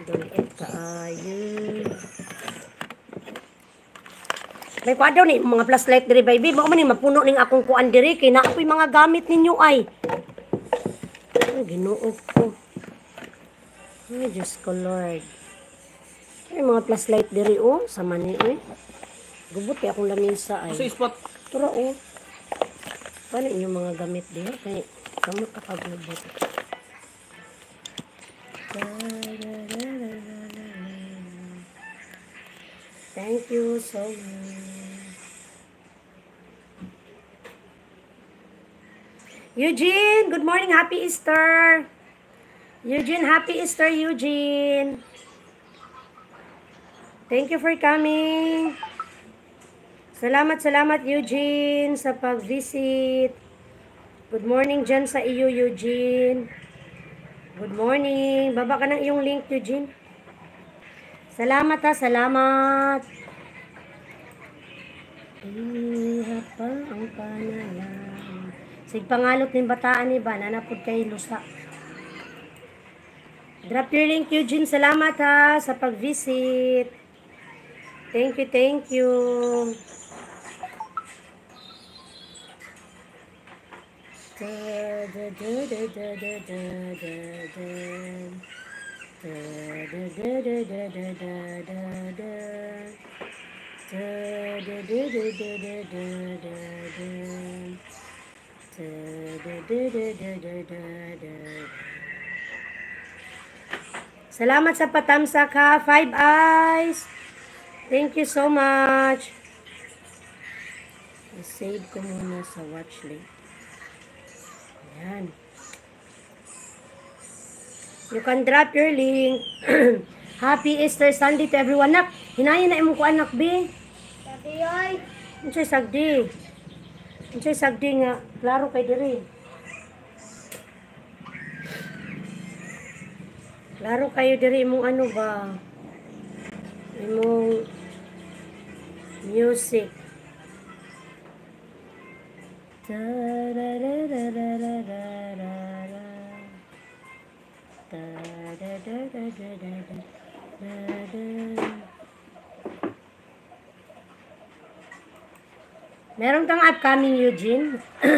Dulit kaayo. May kwadro ni mga flashlight diri baby. Baka man ni mapuno ning akong kuan diri kay naa po'y mga gamit ninyo ay. Ay Ginoo ko. Ay Diyos ko Lord. Ay mga flashlight diri oh sa mani eh. Gubot kay akong lamisa ay. Sa spot. Tura oh. Paano inyong mga gamit diri kay kamot kakagubot. Thank you so much. Eugene, good morning. Happy Easter. Eugene, happy Easter, Eugene. Thank you for coming. Salamat, Eugene, sa pag-visit. Good morning dyan sa iyo, Eugene. Good morning. Baba ka ng iyong link, Eugene. Salamat ha, salamat. Hirap pa ang panalang. Sig pangalot ng bataan ni ba, nanapod kay Lusa. Drop your link, Eugene. Salamat ha sa pag-visit. Thank you, thank you. Salamat sa patamsak ha. 5 eyes. Thank you so much. I-save ko muna sa watch list. Ayan. You can drop your link. Happy Easter Sunday to everyone. Nak, hinayin na imong ko anak, B. Sabi ay, Unsay sagdi? Unsay sagdi nga klaro kay diri. Klaro kayo diri imong ano ba? Imong music. Meron kang upcoming, Eugene?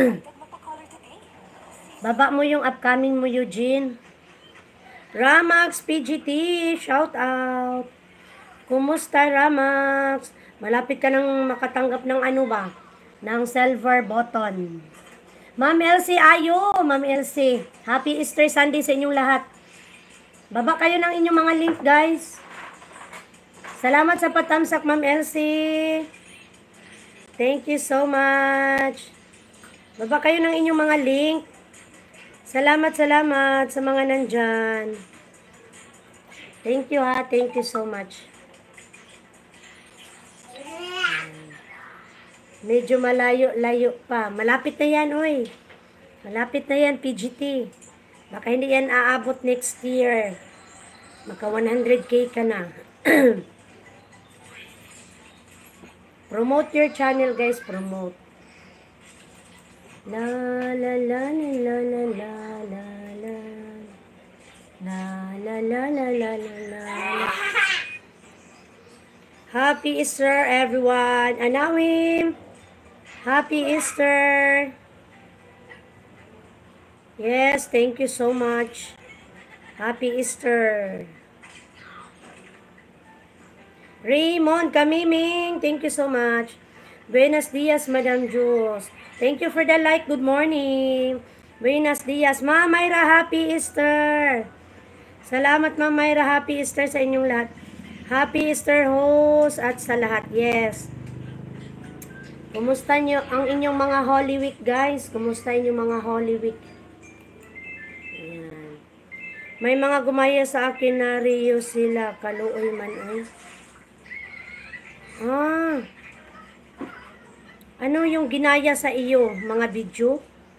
Baba mo yung upcoming mo, Eugene. Ramax PGT, shout out. Kumusta, Ramax? Malapit ka nang makatanggap ng ano ba? Ng silver button. Ma'am Elsie, ayo! Ma'am Elsie, happy Easter Sunday sa inyong lahat. Baba kayo ng inyong mga link, guys. Salamat sa patamsak, Ma'am Elsie. Thank you so much. Baba kayo ng inyong mga link. Salamat sa mga nandyan. Thank you ha. Thank you so much. Medyo malayo pa. Malapit na yan, oy. Malapit na yan, PGT. Baka hindi yan aabot next year. Maka 100K ka na. Promote your channel, guys. Promote. La la la la la la la la la la la la la la la. Happy Easter, everyone. Anawim. Happy Easter. Yes, thank you so much. Happy Easter. Raymond Kamiming, thank you so much. Buenos dias, Madam Jules. Thank you for the like. Good morning. Buenos dias. Ma'am Mayra, happy Easter. Salamat, Ma'am Mayra. Happy Easter sa inyong lahat. Happy Easter host at sa lahat. Yes. Kumusta nyo ang inyong mga Holy Week, guys? Kumusta inyong mga Holy Week? Ayan. May mga gumaya sa akin na Rio sila. Kaluoy man ay. Ano yung ginaya sa iyo? Mga video?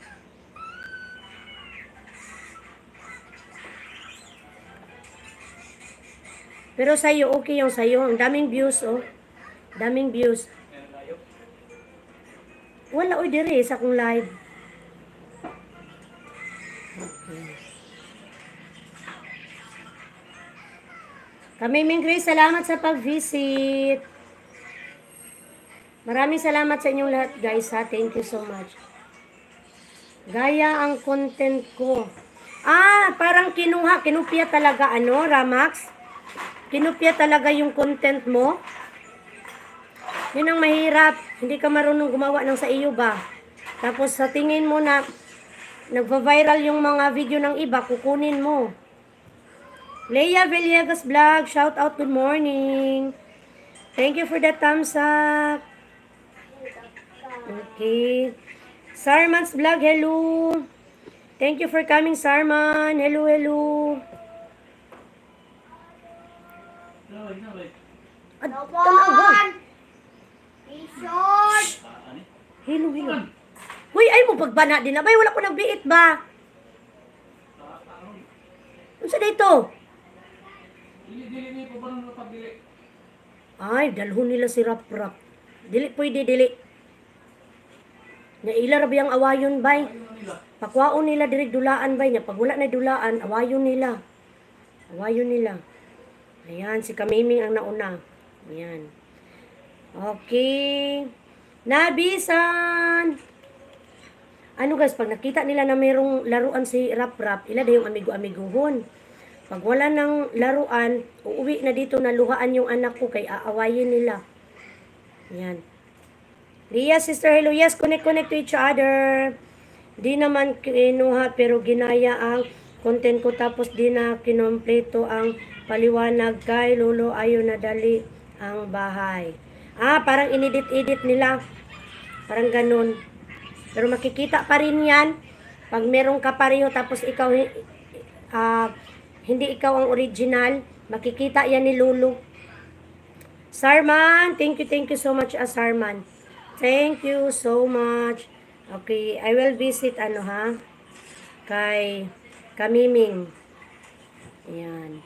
Pero sa'yo, okay yung sa'yo. Ang daming views, oh. Daming views. Wala, oy, dire sa akong live. Okay. Kamiming Grace, salamat sa pag-visit. Maraming salamat sa inyong lahat guys ha. Thank you so much. Gaya ang content ko. Parang kinupya talaga Ramax? Kinupya talaga yung content mo? Yun ang mahirap. Hindi ka marunong gumawa ng sa iyo ba? Tapos sa tingin mo na nagva-viral yung mga video ng iba, kukunin mo. Leia Villegas Vlog, shout out, good morning. Thank you for the thumbs up. Okay. Sarman's Vlog, hello. Thank you for coming, Sarman. Hello, hello. Hello, hello. Huy, ay mo pagbana din na ba? Wala ko nagbiit ba? Ano sa dito? Dili po ba nang pagbili? Ay, dalhon nila si Rap-Rap. Dili pwede, dili. Naila rabi ang awayon, bay. Pakwaon nila direk dulaan, bay. Pag wala na dulaan, awayon nila. Awayon nila. Ayan, si Kamiming ang nauna. Ayan. Okay. Nabisan! Ano guys, pag nakita nila na mayroong laruan si Rap-Rap, ila yung amigo-amiguhon. Pag wala ng laruan, uuwi na dito na luhaan yung anak ko kay aawayin nila. Yan. Ria, sister, hello. Yes, connect to each other. Di naman kinuha pero ginaya ang content ko tapos di na kinompleto ang paliwanag kay Lolo ayaw na dali ang bahay. Parang inedit-edit nila. Parang ganun. Pero makikita pa rin yan. Pag merong kapareho tapos ikaw hindi ikaw ang original, makikita yan ni Lulu. Sarman, thank you so much, Sarman. Thank you so much. Okay, I will visit kay Kamiming. Ayan.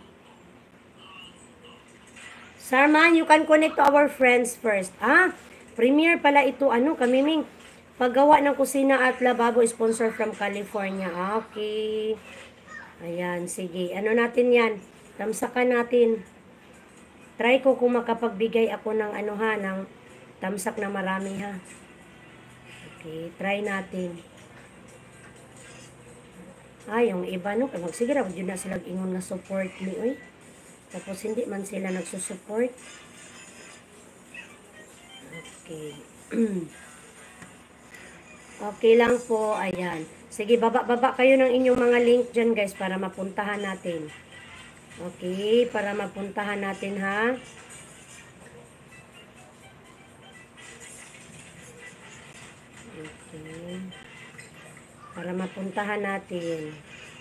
Sarman, you can connect to our friends first. Premiere pala ito, Kamiming. Paggawa ng kusina at lababo, sponsor from California. Okay. Ayan, sige. Ano natin yan? Tamsakan natin. Try ko kung makapagbigay ako ng ng tamsak na marami ha. Okay, try natin. Yung iba sige ra yun na sila ingon nga support ni oy. Tapos hindi man sila nagsusupport. Okay. Okay lang po, ayan. Sige, baba kayo ng inyong mga link dyan guys para mapuntahan natin. Okay, para mapuntahan natin ha. Okay. Para mapuntahan natin.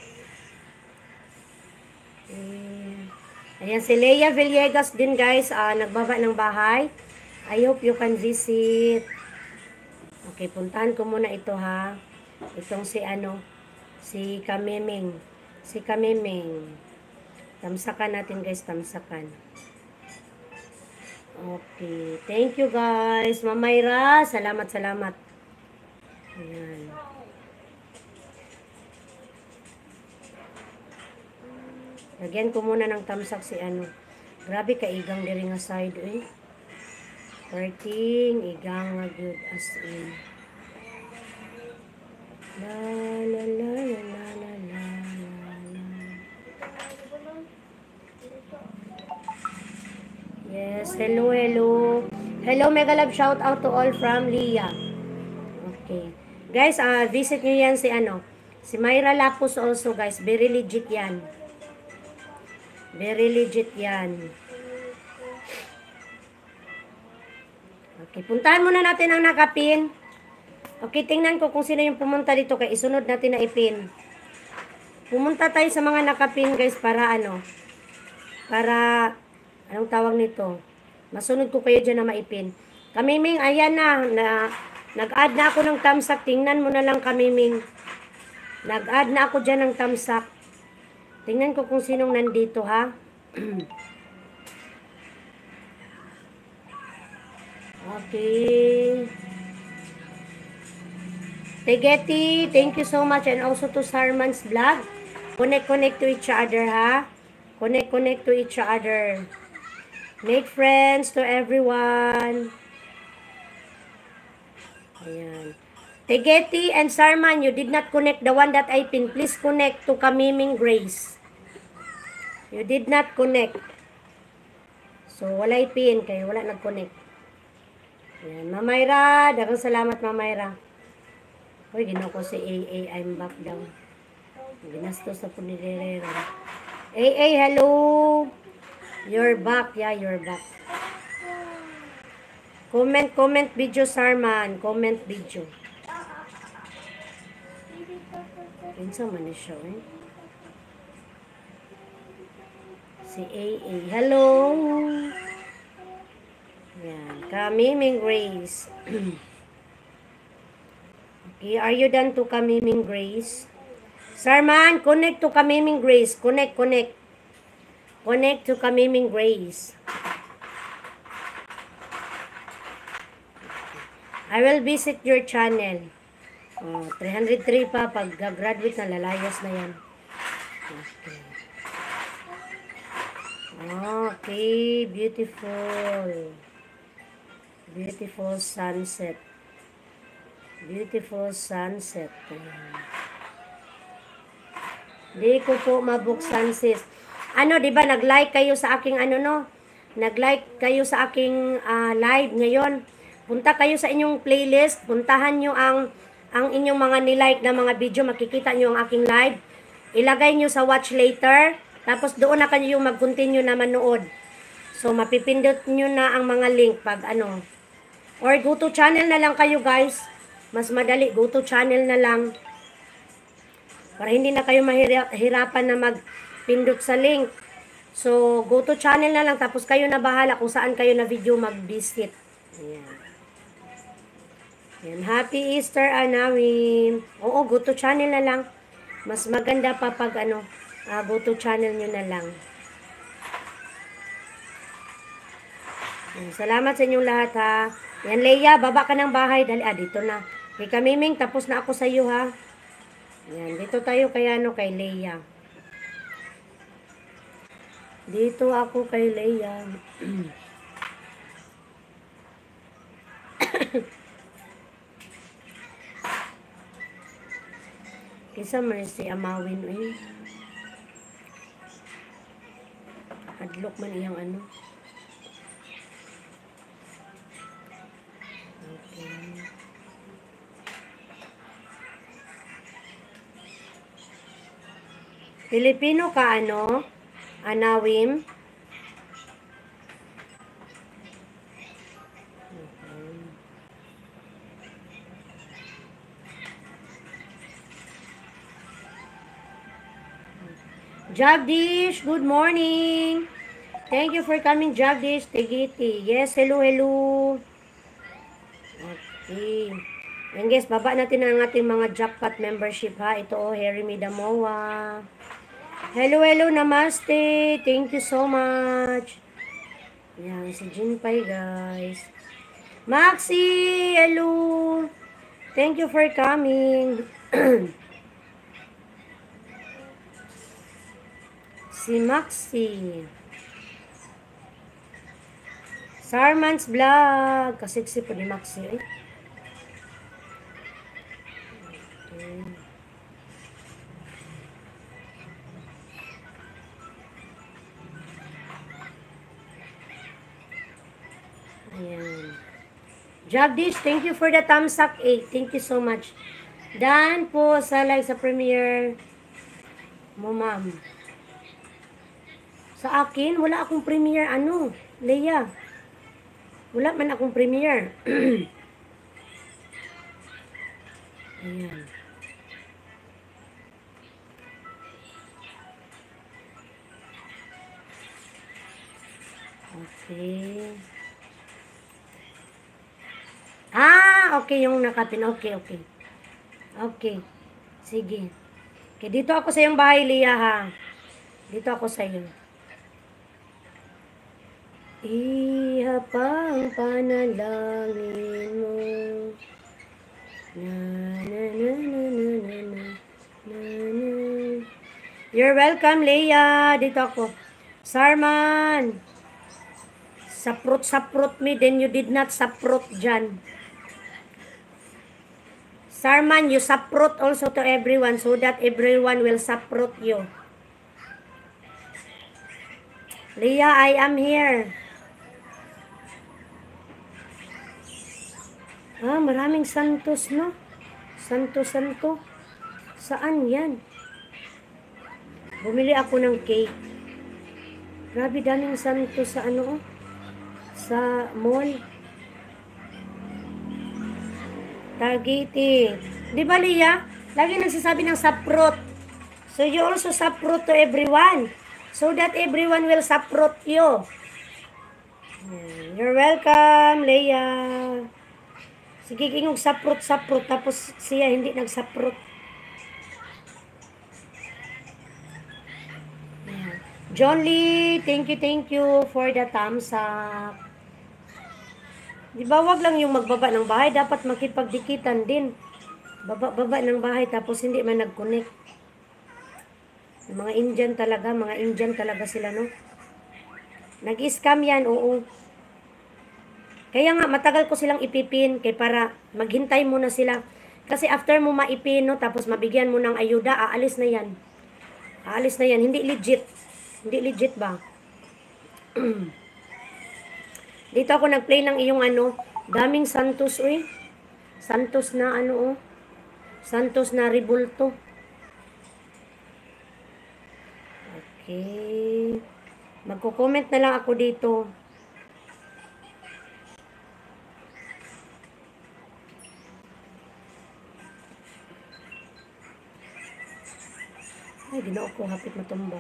Okay. Ayan, si Leia Villegas din guys, nagbaba ng bahay. I hope you can visit. Okay, puntahan ko muna ito ha. Itong si Kamiming. Si Kamiming. Tamsakan natin guys, tamsakan. Okay, thank you guys. Mamayra, salamat. Ayan. Lagyan ko muna ng tamsak si Grabe ka igang diri nga side eh. Parting igang nga good as in. La la la la la la la la. Yes, hello. Hello, mega love shout out to all from Leia. Okay. Guys, visit niyo yan si Myra Lapus also guys. Very legit yan. Very legit yan. Okay, puntahan muna natin ang nakapin. Okay, tingnan ko kung sino yung pumunta dito kay isunod natin na ipin. Pumunta tayo sa mga nakapin guys para para anong tawag nito? Masunod ko kayo dyan na maipin. Kamiming, ayan na nag-add na ako ng tamsak. Tingnan mo na lang Kamiming. Nag-add na ako dyan ng tamsak. Tingnan ko kung sinong nandito ha. Okay. Tegeti, thank you so much and also to Sarman's Vlog. Connect to each other ha. Connect to each other. Make friends to everyone. Ayan. Tegeti and Sarman, you did not connect the one that I pinned. Please connect to Kamiming Grace. You did not connect. So, walay pin kayo. Wala nag-connect. Ayan. Mamayra, dagang salamat Mamayra. Uy, ginawa ko si AA. I'm back down. Ginastos na po ni Rere. AA, hello. You're back. Yeah, you're back. Comment video, Sarman. Comment video. Pinsa man siya, eh. Si AA. Hello. Yan. Kamiming Grace. Okay, are you done to Kamiming Grace? Sarman, connect to Kamiming Grace. Connect. Connect to Kamiming Grace. I will visit your channel. 303 pa. Pag graduate na, lalayas na yan. Okay. Okay, beautiful. Beautiful sunset. Beautiful sunset. Di ko po mabuksan, sis. Ano, di ba, nag-like kayo sa aking nag-like kayo sa aking live ngayon. Punta kayo sa inyong playlist. Puntahan nyo ang inyong mga nilike na mga video. Makikita nyo ang aking live. Ilagay nyo sa watch later. Tapos doon na kayo mag-continue na manood. So, mapipindot nyo na ang mga link pag Or go to channel na lang kayo, guys. Mas madali, go to channel na lang. Para hindi na kayo mahirapan na magpindot sa link. So, go to channel na lang. Tapos kayo na bahala kung saan kayo na video mag-visit. Ayan. Ayan. Happy Easter, Anawim. Oo, go to channel na lang. Mas maganda pa pag go to channel nyo na lang. Ayan. Salamat sa inyong lahat, ha. Yan, Leia, baba ka ng bahay. Dali, dito na. Kay Kamiming, tapos na ako sa iyo, ha. Yan, dito tayo kay kay Leia. Dito ako kay Leia. Kisa man si Amawin, eh. Hadlok man iyang Okay. Filipino ka, Anawim? Jagdish, good morning. Thank you for coming, Jagdish. Tegiti. Yes, hello. Okay. And guys, baba natin ang ating mga jackpot membership, ha. Ito, Harry Midamoa. Hello, namaste. Thank you so much. Yan, si Jinpay, guys. Maxi, hello. Thank you for coming. Si Maxi. Sarman's Vlog. Kasiksi po ni Maxi, eh. Okay. Ayan. Jagdish, thank you for the thumbs up 8. Thank you so much. Dan po sa live sa premiere mo, ma'am. Sa akin, wala akong premiere, Leia. Wala man akong premiere. Ayan. Okay. Okay, yung nakapin. Okay. Okay. Sige. Okay, dito ako sa iyong bahay, Leia, ha. Dito ako sa iyo. Ihapang panalangin mo. Na. You're welcome, Leia. Dito ako. Sarman, saprot me, then you did not saprot dyan. Sarman, you saprot also to everyone so that everyone will saprot you. Leah, I am here. Maraming santos, no? Santo. Saan yan? Bumili ako ng cake. Grabe, daming santos sa ano, sa mall. Targeting. Di ba, Leah? Lagi nagsasabi ng saprot. So, you also saprot to everyone. So that everyone will saprot you. You're welcome, Leah. Sige, kingog saprot. Tapos siya hindi nagsaprot. John Lee, thank you for the thumbs up. Di ba, wag lang yung magbaba ng bahay. Dapat makipagdikitan din. Baba ng bahay tapos hindi man nag-connect. Mga Indian talaga sila, no? Nag-scam yan, oo. Kaya nga, matagal ko silang ipipin, kay para maghintay muna sila. Kasi after mo maipin, no, tapos mabigyan mo ng ayuda, aalis na yan. Hindi legit. Hindi legit ba? Dito ako nag-play ng iyong ano, daming santos, uy. Santos na ano, oh. Santos na ribulto. Okay. Magko-comment na lang ako dito. Ay, ginoo ko, hapit matumba.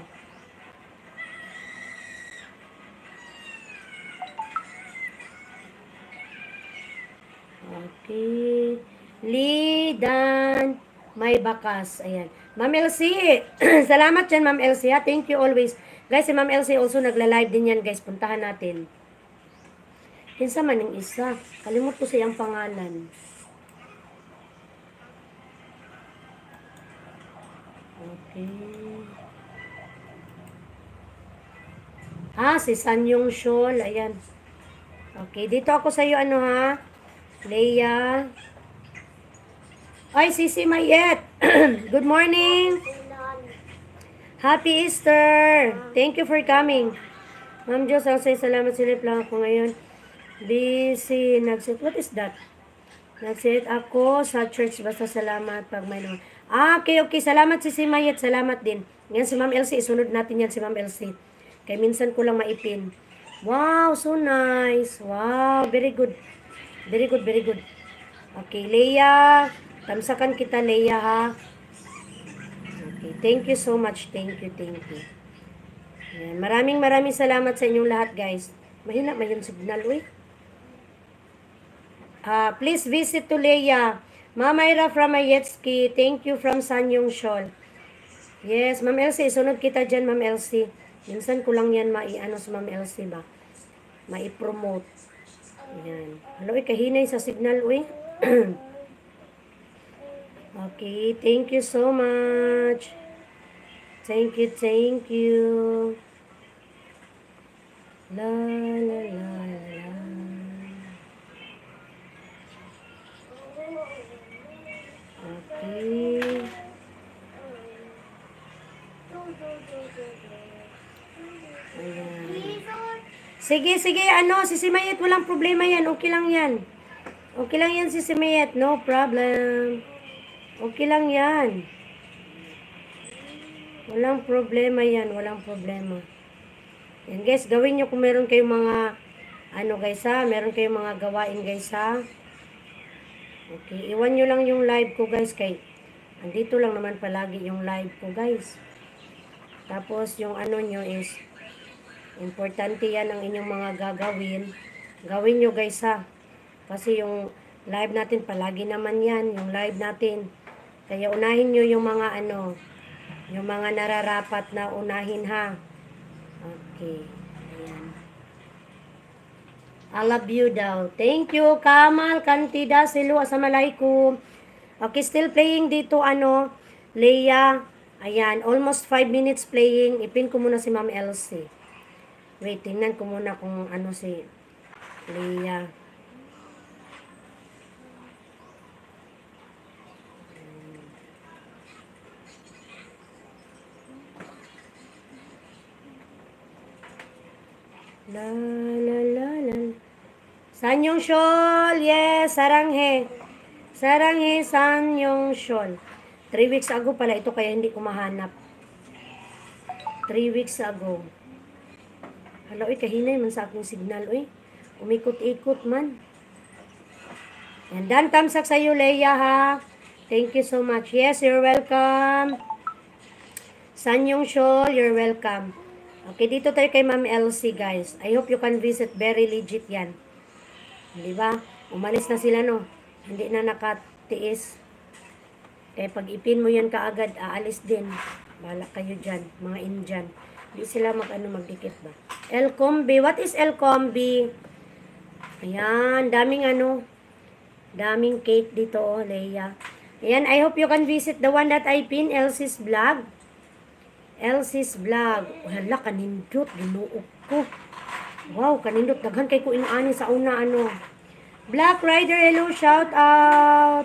Okay. Lidan, may bakas. Ayan. Ma'am Elsie, salamat dyan, Ma'am Elsie. Ha? Thank you always. Guys, si Ma'am Elsie also nagla-live din yan, guys. Puntahan natin. Kinsa man yung isa. Kalimut ko siyang pangalan. Okay. Si Sanyong Shol. Ayan. Okay, dito ako sa iyo, ano ha? Leia. Ay, Sisi Mayet. Good morning. Happy Easter. Thank you for coming. Ma'am Diyos, I'll say salamat sa lang ako ngayon. Busy. Nagsit. What is that? Nagsit ako sa church. Basta salamat pag may naman. Okay. Salamat Sisi Mayet. Salamat din. Ngayon si Ma'am Elsie. Isunod natin yan si Ma'am Elsie. Kaya minsan ko lang maipin. Wow, so nice. Wow, very good. Very good. Okay, Leia. Tamsakan kita, Leia, ha? Okay, thank you so much. Thank you. Ayan. Maraming salamat sa inyong lahat, guys. Mahina yung signal, uy. Please visit to Leia. Ma'am Ira from Ayetski. Thank you from Sanyong Shol. Yes, Ma'am Elsie. Sunod kita dyan, Ma'am Elsie. Minsan ko lang yan maiano sa Ma'am Elsie ba? Mai-promote. Ayan. Hello, kahinay sa signal, uy. Okay, thank you so much. Thank you. La. Okay. Ayan. Sige, Sisi Mayet, walang problema yan. Okay lang yan, Sisi Mayet. No problem. Okay lang yan. Walang problema yan. Yan, guys, gawin nyo kung meron kayong mga, guys, ha? Meron kayong mga gawain, guys, ha? Okay, iwan nyo lang yung live ko, guys, kay andito lang naman palagi yung live ko, guys. Tapos, yung nyo is, importante yan ang inyong mga gagawin. Gawin nyo, guys, ha? Kasi yung live natin, palagi naman yan, yung live natin. Kaya unahin nyo yung mga yung mga nararapat na unahin, ha? Okay. Ayan. I love you daw. Thank you, Kamal Kantida. Silo, assalamualaikum. Okay, still playing dito, Leia. Ayan, almost 5 minutes playing. Ipin ko muna si Ma'am Elsie. Wait, tingnan ko muna kung ano si Leia. La la la la. Sanyong Shol, yes, Saranghe. Saranghe, Sanyong Shol. 3 weeks ago pala ito kaya hindi ko mahanap. 3 weeks ago. Hala, kahinay man sa aking signal, umikot-ikot man. And dan tamsak sa iyo, Leia, ha. Thank you so much. Yes, you're welcome. Sanyong Shol, you're welcome. Okay, dito tayo kay Ma'am Elsie, guys. I hope you can visit. Very legit yan. Di ba? Umalis na sila, no? Hindi na nakatiis. Eh, pag ipin mo yan kaagad, aalis din. Bala kayo dyan, mga Indian. Hindi sila magdikit ba? El Combi. What is El Combi? Ayan, daming cake dito, Leia. Ayan, I hope you can visit the one that I pin, Elsie's Vlog. Elsie's Vlog. Hala, kanindot, ginuok ko. Wow, kanindot. Daghan kay ko inaani sa una, Black Rider, hello, shout out.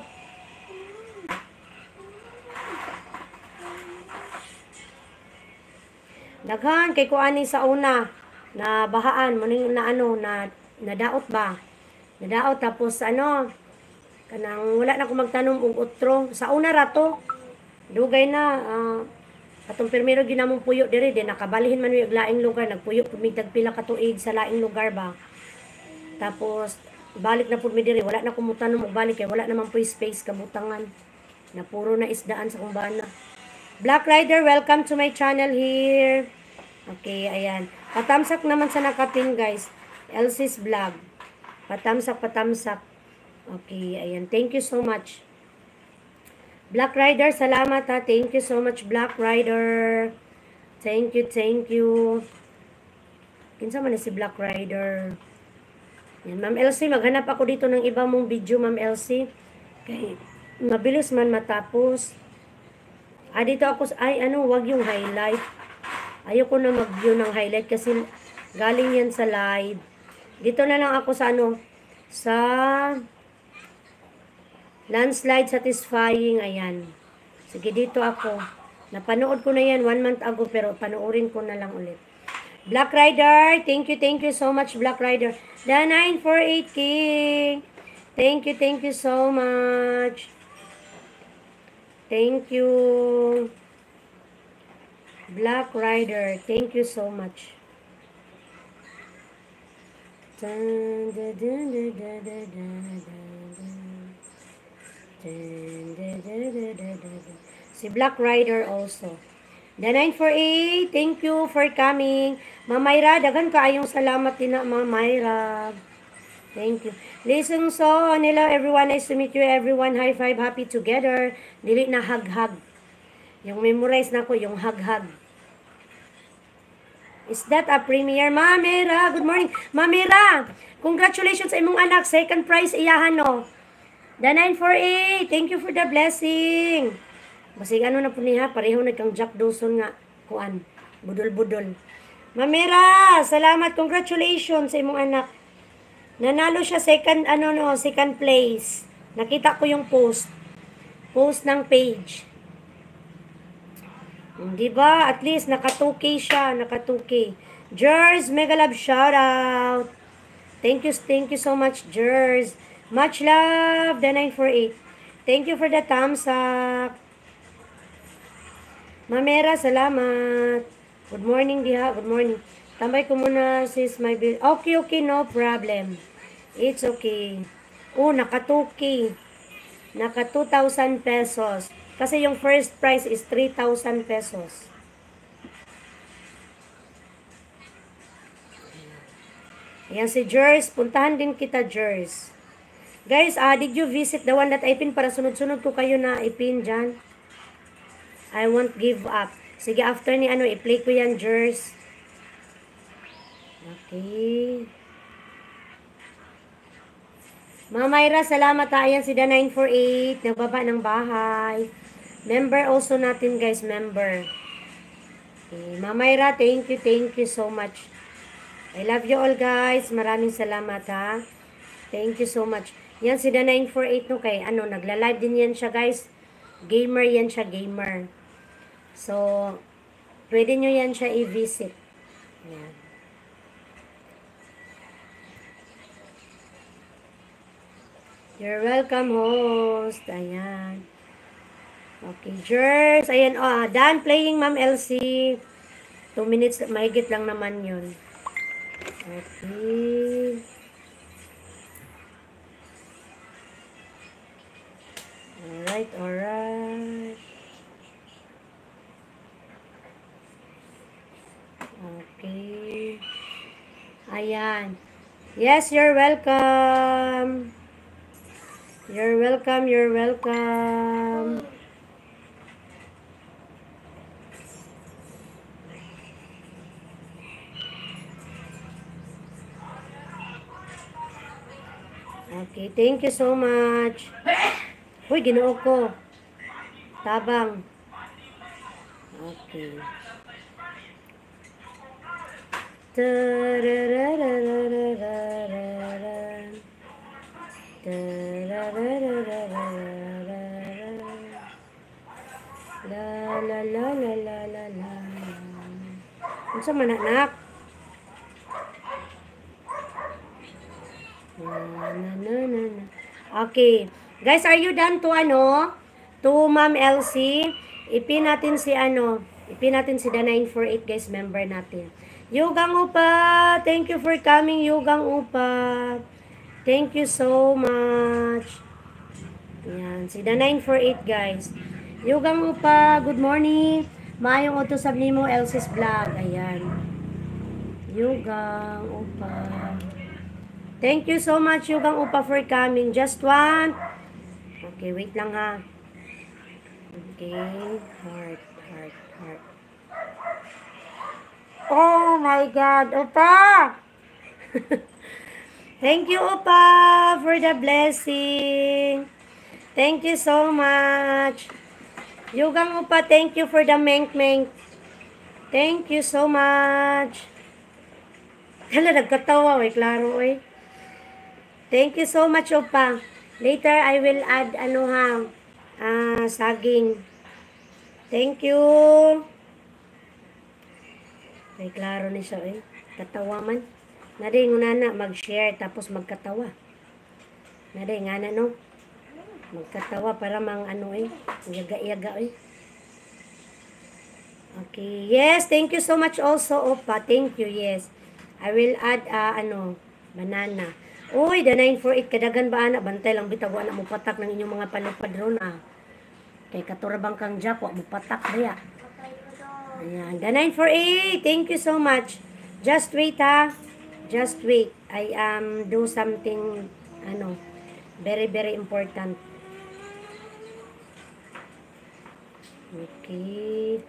Daghan kay ko ani sa una na bahaan mo na nadaot ba? Nadaot tapos kanang wala na ko magtanom og utro sa una rato. Dugay na atong permero ginamong puyo diri din nakabalihin man yung laing lugar nagpuyo pud mig tagpila ka tuig sa laing lugar ba. Tapos balik na pud mi diri wala na ko mutanom og balik kay wala naman puy space kabutangan. Na puro na isdaan sa kumbana. Black Rider, welcome to my channel here. Okay, ayan. Patamsak naman sa nakapin, guys. Elsie's Vlog. Patamsak. Okay, ayan. Thank you so much. Black Rider, salamat ha. Thank you so much, Black Rider. Thank you. Kinsa man si Black Rider? Yan, Ma'am Elsie, maghanap ako dito ng iba mong video, Ma'am Elsie. Okay, mabilis man matapos. Dito ako, wag yung highlight. Ayoko na mag-view ng highlight kasi galing yan sa live. Dito na lang ako sa landslide satisfying, ayan. Sige, dito ako. Napanood ko na yan 1 month ago, pero panoorin ko na lang ulit. Black Rider, thank you so much, Black Rider. The 948 King. Thank you so much. Thank you. Black Rider, thank you so much. Si Black Rider also. The 948, thank you for coming. Mamayra, daghan kaayong salamat din na Mamayra. Thank you. Listen so, hello everyone, nice to meet you everyone. High five, happy together. Dili na hug-hug. Yung memorize na ko, yung hug-hug. Is that a premiere? Mamera, good morning. Mamera, congratulations sa imong anak. Second prize iyahan, no? The 948, thank you for the blessing. Basig na po niya, pareho na kang Jack Dawson nga. Kuan, budol-budol. Mamera, salamat, congratulations sa imong anak. Nanalo siya second place. Nakita ko yung post ng page. Di ba? At least naka 2K siya, naka 2K. Jers, mega love shout out. Thank you so much, Jers. Much love, the 948. Thank you for the thumbs up. Mamera, salamat. Good morning, diha. Good morning. Tambay ko muna, sis, my bill. Okay, no problem. It's okay. Naka 2K. Naka 2,000 pesos. Kasi yung first prize is 3,000 pesos. Ayan si Jers. Puntahan din kita, Jers. Guys, did you visit the one that I pin para sunod-sunod ko kayo na ipin dyan? I won't give up. Sige, after ni i-play ko yan, Jers. Okay. Mamayra, salamat ha. Ayan si The 948. Nagbaba ng bahay. Member also natin, guys. Member. Okay. Mamayra, thank you so much. I love you all guys. Maraming salamat ha. Thank you so much. Yan si The 948 no kay ano, nagla-live din yan siya guys. Gamer yan siya, gamer. So, pwede nyo yan siya i-visit. Yan. You're welcome, host. Ayan. Okay, Jers. Ayan, done playing, Ma'am Elsie. 2 minutes, mahigit lang naman yun. Okay. Alright, alright. Okay. Ayan. Yes, you're welcome. You're welcome, you're welcome. Okay, thank you so much. Uy, ginoo ko. Tabang. Okay. La la la la la la la. Unsa man anak? Okay. Guys, are you done to ano? To Ma'am Elsie? Ipin natin si ano? Ipin natin si The 948 guys, member natin. Yugang Upa! Thank you for coming, Yugang Upa. Thank you so much. Yan, si The 948 guys. Yugang Upa, good morning. Maayong utos sabi mo, Elsie's vlog. Ayan. Yugang Upa. Thank you so much, Yugang Upa, for coming. Just one. Okay, wait lang ha. Okay, heart, heart, heart. Oh my God, Upa! Thank you, Upa, for the blessing. Thank you so much. Yugang Upa, thank you for the menk-menk. Thank you so much. Hala, nagkatawa, klaro, Thank you so much, Upa. Later, I will add, saging. Thank you. Ay, klaro ni siya, Katawa man. Naday, ngunana, mag-share, tapos magkatawa. Naday, nga na, no? Magkatawa para mang, yaga-yaga, Okay, yes, thank you so much also, Opa. Thank you, yes. I will add, banana. Uy, the 948, kadagan ba anak? Bantay lang bitaw, anak mo patak ng inyong mga palupad ron, Kay katurabang kang Japo, mo patak daya. Ayan, the 948, thank you so much. Just wait, ha. Just wait. I do something, very, very important. Okay.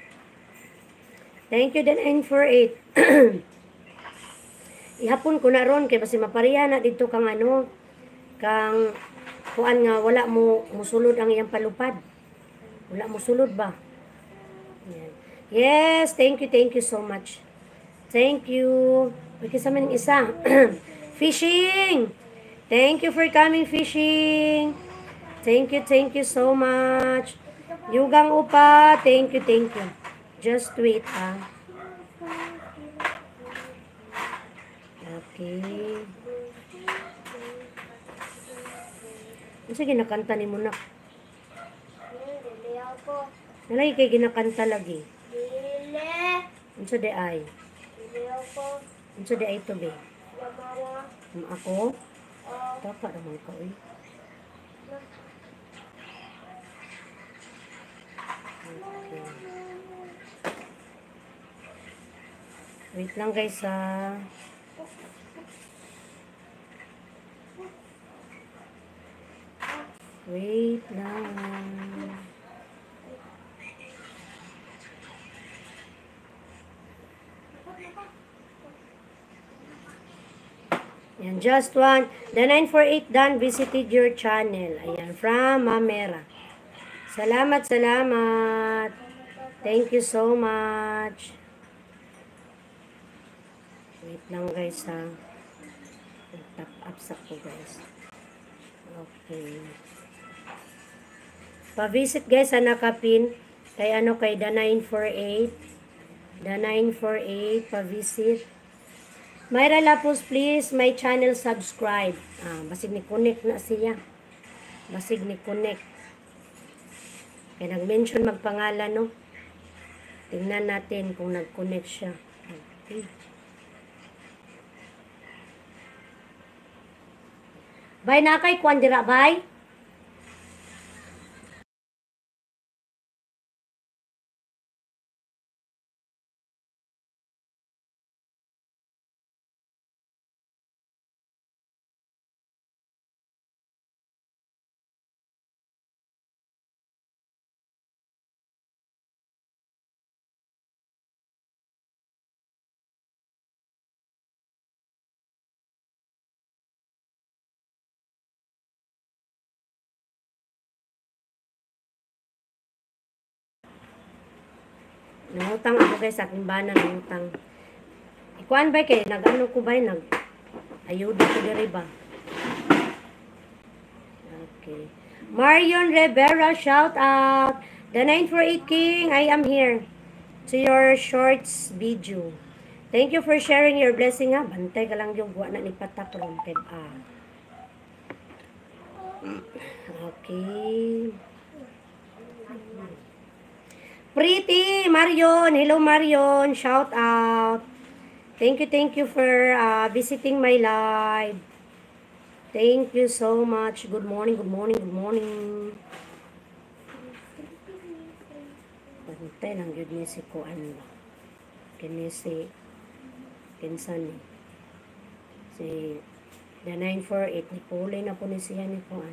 Thank you, the 948. Ihapon ko na ron kay basi mapariha na dito kang kang kuan nga wala mo musulod ang iyang palupad. Wala mo sulod ba? Yan. Yes, thank you so much. Thank you. Okay sa maning isa. Fishing. Thank you for coming, fishing. Thank you so much. Yugang Upa, thank you. Just wait, Okay. Ano ginakanta ni mo na? Dili ako. Nalagi kay ginakanta lagi. Dili. Ano de ay? Dili ako. Ano de ay to be? Yamawa. Ako? Dapat naman ka, Okay. Wait lang guys, Wait lang. Yan, just one. The 948 done visited your channel. Ayan, from Mamera. Salamat. Thank you so much. Wait lang guys ha. Tap up sa ko guys. Okay. Pa-visit guys sa nakapin. Kay ano kay the 948. The 948 pa-visit. Myra Lapus, please, my channel subscribe. Basig ni connect na siya. Basig ni connect. Kaya nag-mention magpangalan, no? Tingnan natin kung nag-connect siya. Okay. Bye na kay Kwandira, bye. Nangutang ako guys sa aking bana, nangutang. Ikuan ba kay nag-ano ko ba ayuda ko diri ba? Okay. Marion Rivera, shout out. The 948 King, I am here to your shorts video. Thank you for sharing your blessing ha. Bantay ka lang yung guwa na ni Patak ron kay Okay. Pretty Marion, hello Marion, shout out. Thank you for visiting my live. Thank you so much. Good morning, good morning, good morning. Bantay lang yun ni si Kuan ba? Kini si Kinsan ni. Si the 948 ni Puli na po ni siya ni Kuan.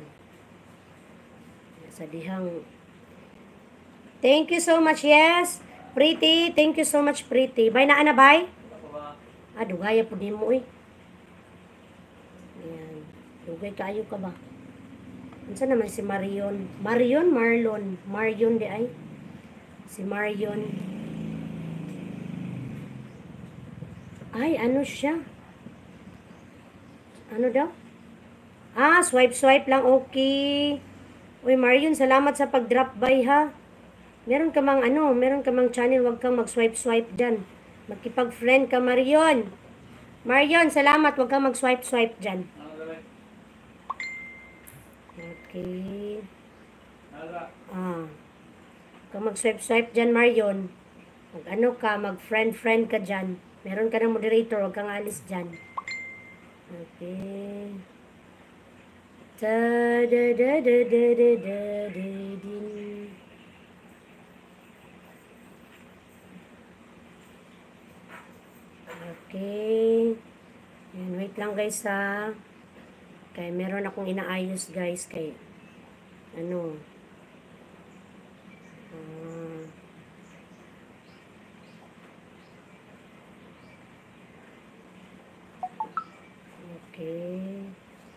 Sa dihang. Thank you so much, yes. Pretty, thank you so much, Pretty. Bye na, ana, bye. Dugaya po di mo, eh. Ayan. Dugay kayo ka ba? Ano naman si Marion? Marion di ay. Si Marion. Ay, ano siya? Ano daw? Swipe lang, okay. Uy, Marion, salamat sa pag-drop by, ha? Meron ka mang channel, wag kang mag-swipe dyan. Magkipag-friend ka, Marion. Marion, salamat, wag kang mag-swipe dyan. Okay. Wag kang mag-swipe dyan, Marion. Mag-friend ka dyan. Meron ka ng moderator, wag kang alis dyan. Okay. Okay. Ayan, wait lang guys ha. Kaya meron akong inaayos guys kay okay.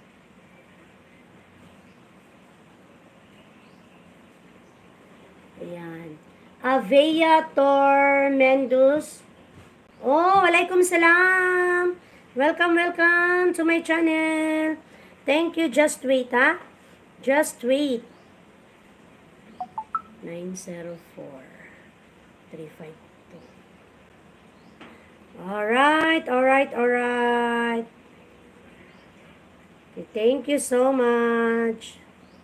Ayan. Avea Tormendos. Oh, walaikum salam. Welcome to my channel. Thank you. Just wait, ha? Just wait. 904 352. Alright. Okay, thank you so much.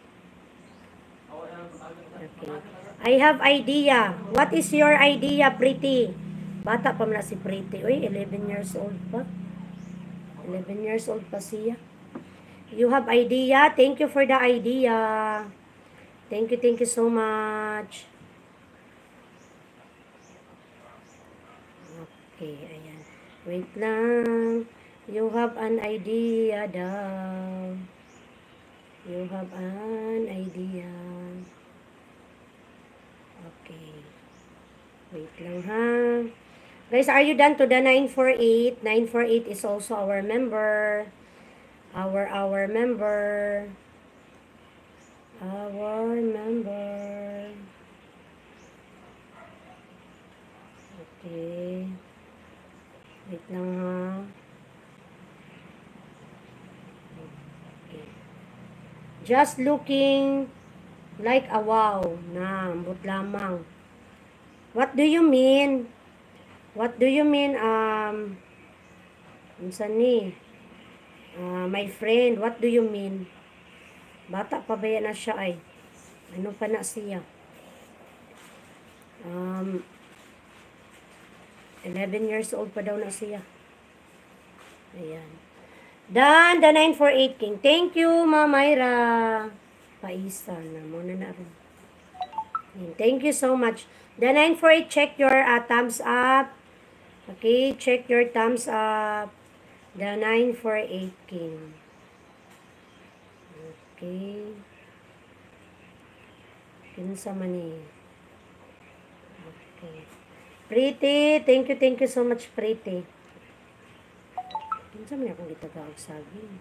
Okay. I have idea. What is your idea, Pretty? Bata pa man si Pretty. Uy, 11 years old pa. 11 years old pa siya. You have idea? Thank you for the idea. Thank you so much. Okay, ayan. Wait lang. You have an idea daw. You have an idea. Okay. Wait lang ha. Guys, are you done to the 948? 948 is also our member. Our member. Okay. Wait lang ha. Okay. Just looking like a wow. Na, ambot lamang. What do you mean? What do you mean, unsa ni? My friend, what do you mean? Bata pa ba yan na siya ay? Ano pa na siya? 11 years old pa daw na siya. Ayan. Dan, the 948 King. Thank you, Ma'am Myra. Paisa na. Muna na rin. Ayan. Thank you so much. The 948, check your thumbs up. Okay, check your thumbs up. The 948 King. Okay. Kinsa man eh. Okay. Pretty, thank you so much, Pretty. Kinsa man akong gitagaog saging.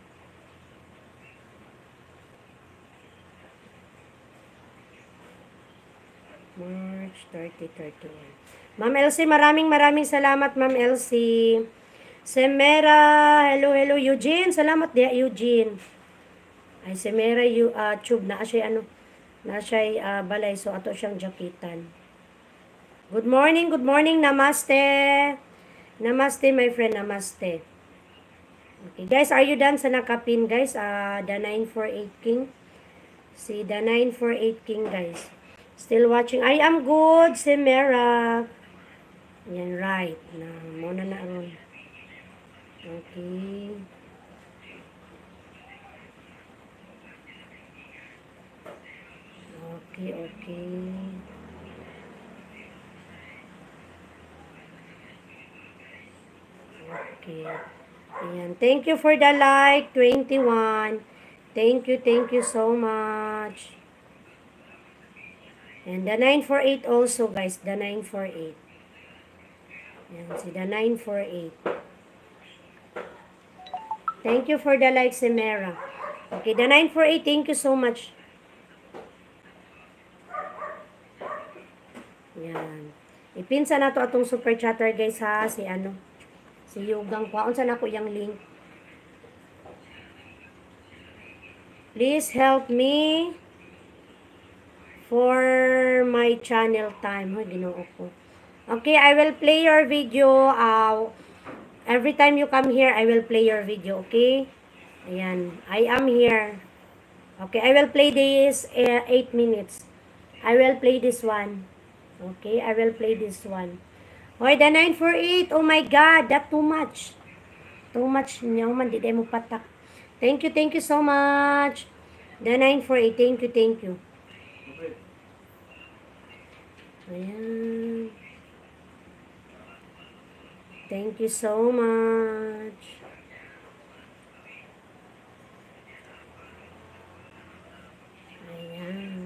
March 30, 31. Ma'am Elsie, maraming salamat, Ma'am Elsie. Semera, hello, Eugene. Salamat dia, Eugene. Ay, Semera, tube na siya, na siya balay, so ato siyang jakitan. Good morning, namaste. Namaste, my friend, namaste. Okay, guys, are you done sa nakapin, guys? The 948 King. See, the 948 King, guys. Still watching. I am good, Semera. Yan, right. Na, muna na ron. Okay. Okay. Okay. Ayan. Thank you for the like, 21. Thank you so much. And the 948 also, guys. The 948. Ayan, see the 948. Thank you for the like, Semera. Okay, the 948, thank you so much. Yan. Ipinsa na to atong super chatter, guys, ha. Si Yugang. Kwaon saan ako yung link. Please help me for my channel time. Hoy, ginoo ko. Okay, I will play your video. Every time you come here, I will play your video, okay? Ayan, I am here. Okay, I will play this 8 minutes. I will play this one. Okay, I will play this one. Hoy, the 948. Oh my God, that too much. Too much nyo man, di mo patak. Thank you so much. The 948, thank you. Ayan. Thank you so much. Ayan.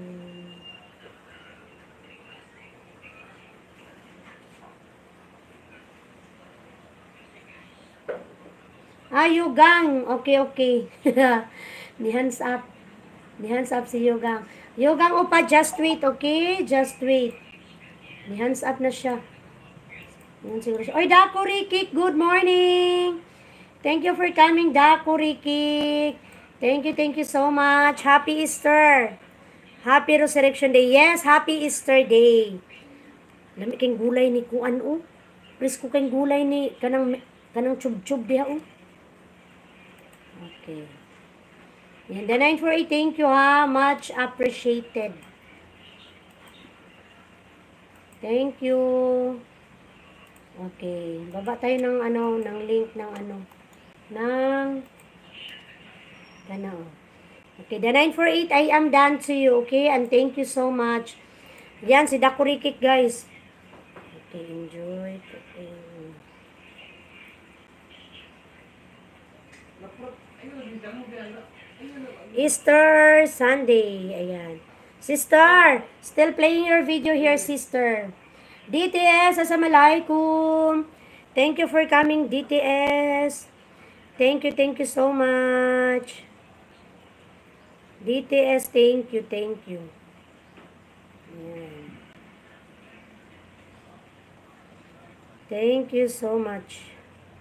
Yugang. Okay. Ni hands up. Ni hands up si Yugang. Yugang, opa, just wait, okay? Just wait. Ni hands up na siya. Oy, Dako Rikik, good morning. Thank you for coming, Dako Rikik. Thank you so much. Happy Easter. Happy Resurrection Day. Yes, happy Easter Day. Lami kang gulay ni kuan o. Presko kang gulay ni kanang chub-chub diha o. Okay. Yan, the 948, thank you ha. Much appreciated. Thank you. Okay. Baba tayo ng ng link ng Okay, the 948, I am done to you, okay? And thank you so much. Yan, si Dakurikik, guys. Okay, enjoy. Okay. Easter Sunday. Ayan. Sister, still playing your video here, sister. DTS, assalamualaikum. Thank you for coming, DTS. Thank you so much. DTS, thank you. Ayan. Thank you so much.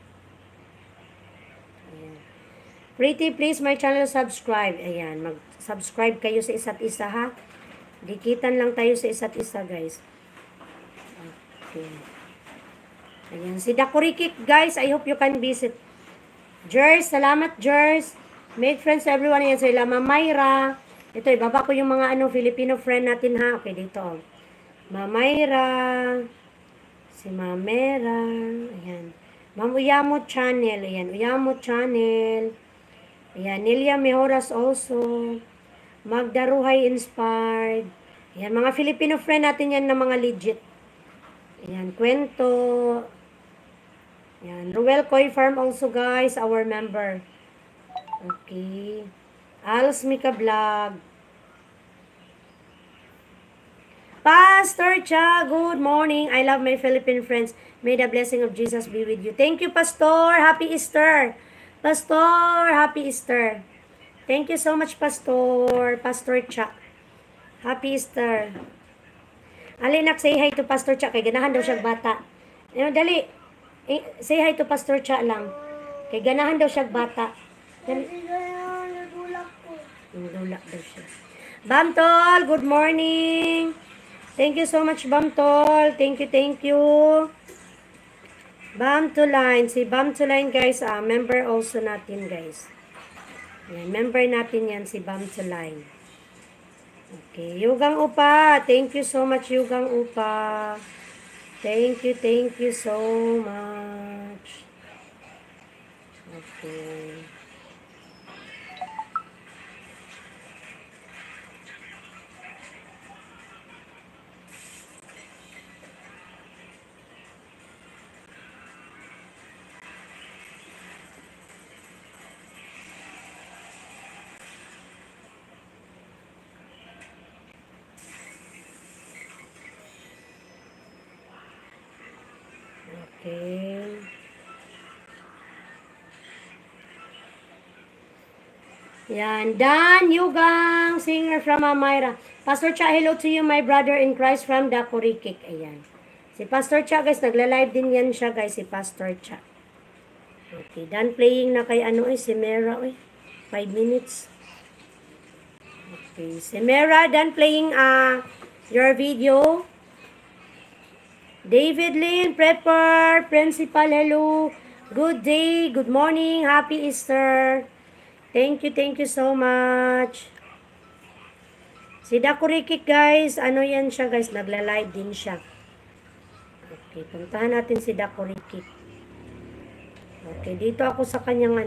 Pretty, please my channel subscribe. Ayan, mag-subscribe kayo sa isa't isa ha. Dikitan lang tayo sa isa't isa guys. Okay. Ayan, si Dakurikik guys, I hope you can visit. Jers, salamat Jers. Make friends everyone. Ayan sila, Mamayra. Ito, ibaba ko yung mga Filipino friend natin ha. Okay, dito. Mamayra. Si Mamera. Ayan. Ma'am Uyamo Channel. Ayan, Uyamo Channel. Ayan, Nelia Mejoras also. Magda Ruhay Inspired. Ayan, mga Filipino friend natin yan na mga legit. Ayan, Kwento. Ayan, Ruel Koi Farm also guys, our member. Okay. Als Mika Vlog. Pastor Cha, good morning. I love my Philippine friends. May the blessing of Jesus be with you. Thank you, Pastor. Happy Easter. Pastor, happy Easter. Thank you so much, Pastor. Pastor Cha. Happy Easter. Alinak, say hi to Pastor Cha. Kay ganahan daw siyang bata. Dali. Say hi to Pastor Cha lang. Kay ganahan daw siyang bata. Dali. Nadulak ko. Nadulak daw siya. Bamtol, good morning. Thank you so much, Bamtol. Thank you. Bamtoline. Si Bamtoline, guys, member also natin, guys. Yan, member natin yan, si Bamtoline. Okay, Yugang Upa. Thank you so much, Yugang Upa. Thank you so much. Okay. Okay. Yan. Dan Yugang, singer from Amayra. Pastor Cha, hello to you, my brother in Christ from Dakurikik. Ayan. Si Pastor Cha, guys, nagla-live din yan siya, guys, si Pastor Cha. Okay. Dan playing na kay si Mera, 5 minutes. Okay. Si Mera, dan playing your video. David Lynn, Prepper, Principal, hello. Good day, good morning, happy Easter. Thank you so much. Si Dakurikik, guys, yan siya, guys, nagla-live din siya. Okay, puntahan natin si Dakurikik. Okay, dito ako sa kanyang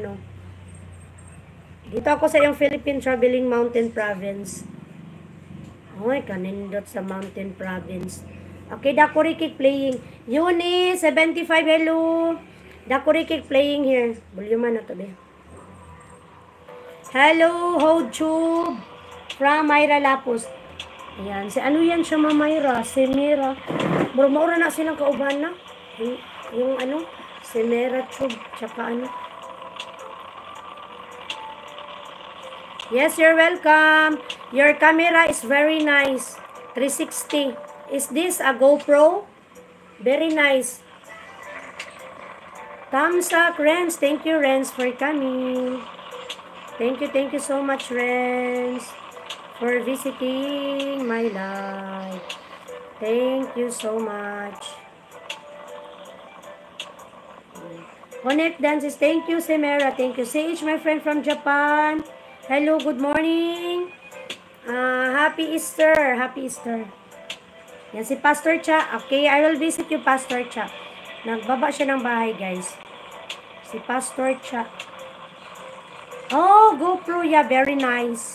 Dito ako sa yung Philippine Traveling Mountain Province. Ay, kanindot sa Mountain Province. Okay, Dakurikik playing. Yuni, 75, hello. Dakurikik playing here. Volume na to, be. Hello, HodeTube. From Myra Lapus. Ayan, si yan siya, Mamayra. Si Mira. Bro, maura na silang kauban na. Yung si Mira Tube. Tsaka Yes, you're welcome. Your camera is very nice. 360. Is this a GoPro? Very nice. Thumbs up, Renz. Thank you, Renz, for coming. Thank you so much, Renz, for visiting my live. Thank you so much. Connect Dances. Thank you, Semera. Thank you. Sage, my friend from Japan. Hello, good morning. Happy Easter. Happy Easter. Yan si Pastor Cha. Okay, I will visit you, Pastor Cha. Nagbaba siya ng bahay, guys. Si Pastor Cha. Oh, GoPro. Yeah, very nice.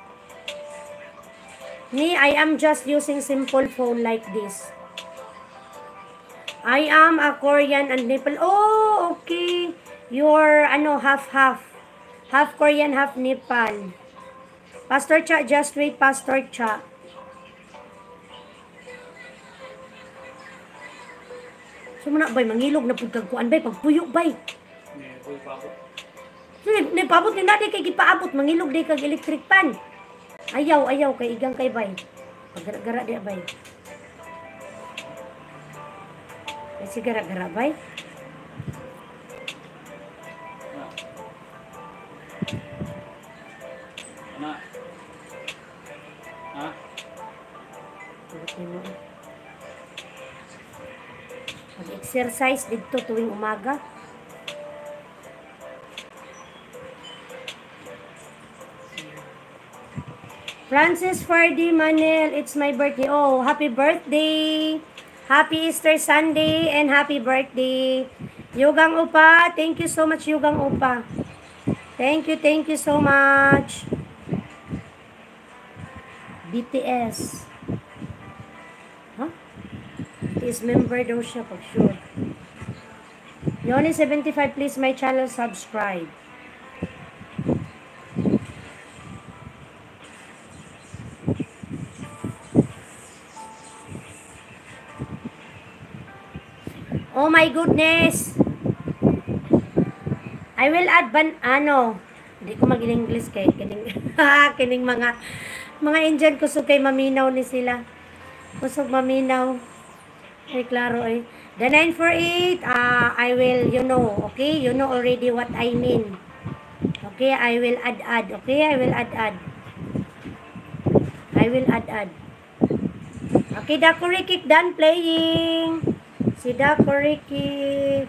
Me, I am just using simple phone like this. I am a Korean and Nepal. Oh, okay. You're, half-half. Half Korean, half Nepal. Pastor Cha, just wait, Pastor Cha. Sumuna bay mangilog na pud kag kuan bay pagpuyo bay. Ni paabot ni dati kay gipaabot mangilog day kag electric pan. Ayaw kay igang kay bay. Pagara-gara di bay. Kasi gara-gara bay. Ana. Ha? Okay mo. Mag-exercise dito tuwing umaga. Francis Fardy Manel, it's my birthday. Oh, happy birthday! Happy Easter Sunday and happy birthday. Yugang Upa, thank you so much Yugang Upa. Thank you so much. BTS. Huh? BTS member daw siya pag sure. Yoni 75, please my channel subscribe. Oh my goodness. I will add hindi ko mag-English kay kining mga Indian kusog kay maminaw ni sila. Kusog maminaw. Ay klaro ay. The 948 I will okay? You know already what I mean. Okay, I will add. Okay, I will add. I will add. Okay, Dakurikik done playing. Si Dakurikik.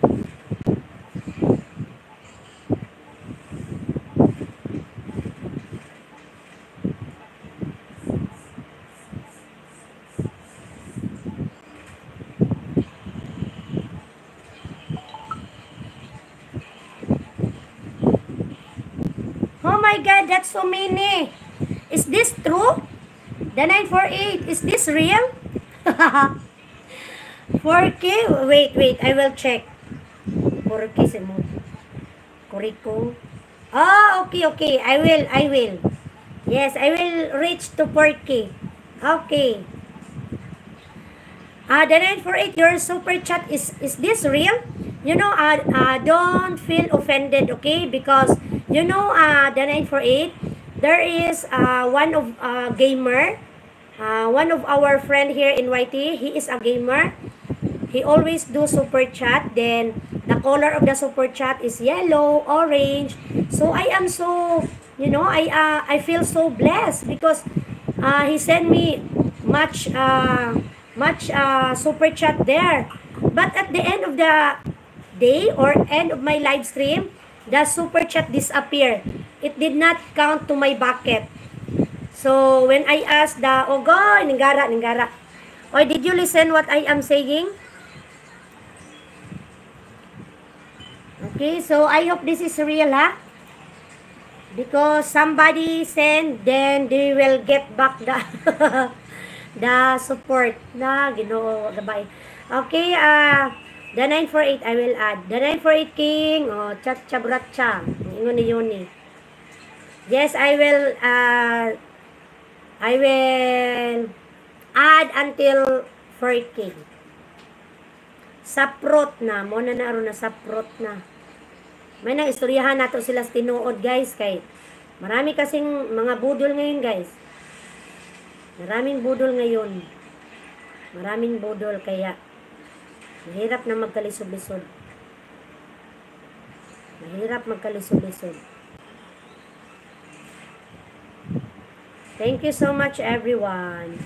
Oh my God, that's so many. Is this true? The 948, is this real? 4K? Wait, I will check. 4K mo. Kuriko. Oh, okay. I will. Yes, I will reach to 4K. Okay. The 948, your super chat, is this real? Don't feel offended, okay? Because, the 948, there is one of gamer, one of our friend here in YT, he is a gamer. He always do super chat. Then the color of the super chat is yellow, orange. So I am so, I feel so blessed because he sent me much super chat there. But at the end of the day or end of my live stream, the super chat disappeared. It did not count to my bucket. So when I asked ninggara. Or did you listen what I am saying? Okay, so I hope this is real, ha? Because somebody send, then they will get back the the support na Ginoo gabay. Okay, the 948 I will add. The 948 King, Chacha Bracha, ingon ni Yoni. Yes, I will add until 4K. Saprot na, mo na naroon na saprot na. May nang istoryahan nato sila tinuod guys kay marami kasing mga budol ngayon guys. Maraming budol ngayon. Maraming budol kaya mahirap na magkalisod-lisod. Thank you so much everyone.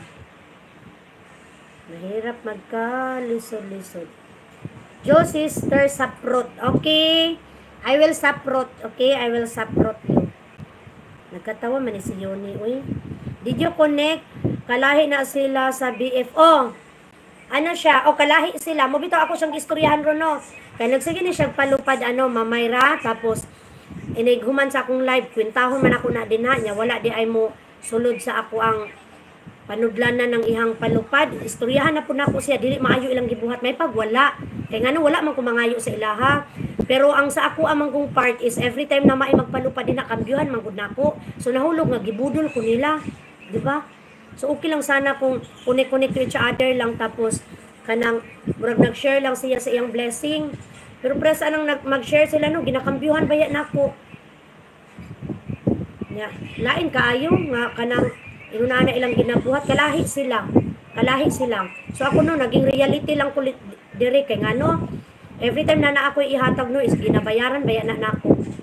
Mahirap magkalisod-lisod. Jo sister saprot. Okay. I will saprot. Okay, I will saprot you. Nagkatawa man ni si Yoni. Uy. Did you connect? Kalahi na sila sa BFO. Ano siya? O kalahi sila. Mo bitaw ako siyang istoryahan ron no. Kaya nagsige ni siya palupad Mamayra. Tapos iniguman sa akong live. Kwintahon man ako na din ha. Nya wala di ay mo sulod sa ako ang panudlanan ng ihang palupad. Istoryahan na po na ako siya. Dili maayo ilang gibuhat. May pagwala. Kaya nga wala man ko mangayo sa ilaha. Pero ang sa ako amang kong part is every time na may magpalupad din na kambyuhan manggod nako. So nahulog nga gibudol ko nila, di ba? So okay lang sana kung connect to each other lang tapos kanang murag nag-share lang siya sa iyang blessing. Pero presa nang mag-share sila no ginakambyuhan baya nako. Nya, lain kaayo nga kanang inuna na ilang ginabuhat kalahi sila. So ako no naging reality lang kulit dire kay ngano. Every time na ako ihatag no is ginabayaran baya na nako. Sa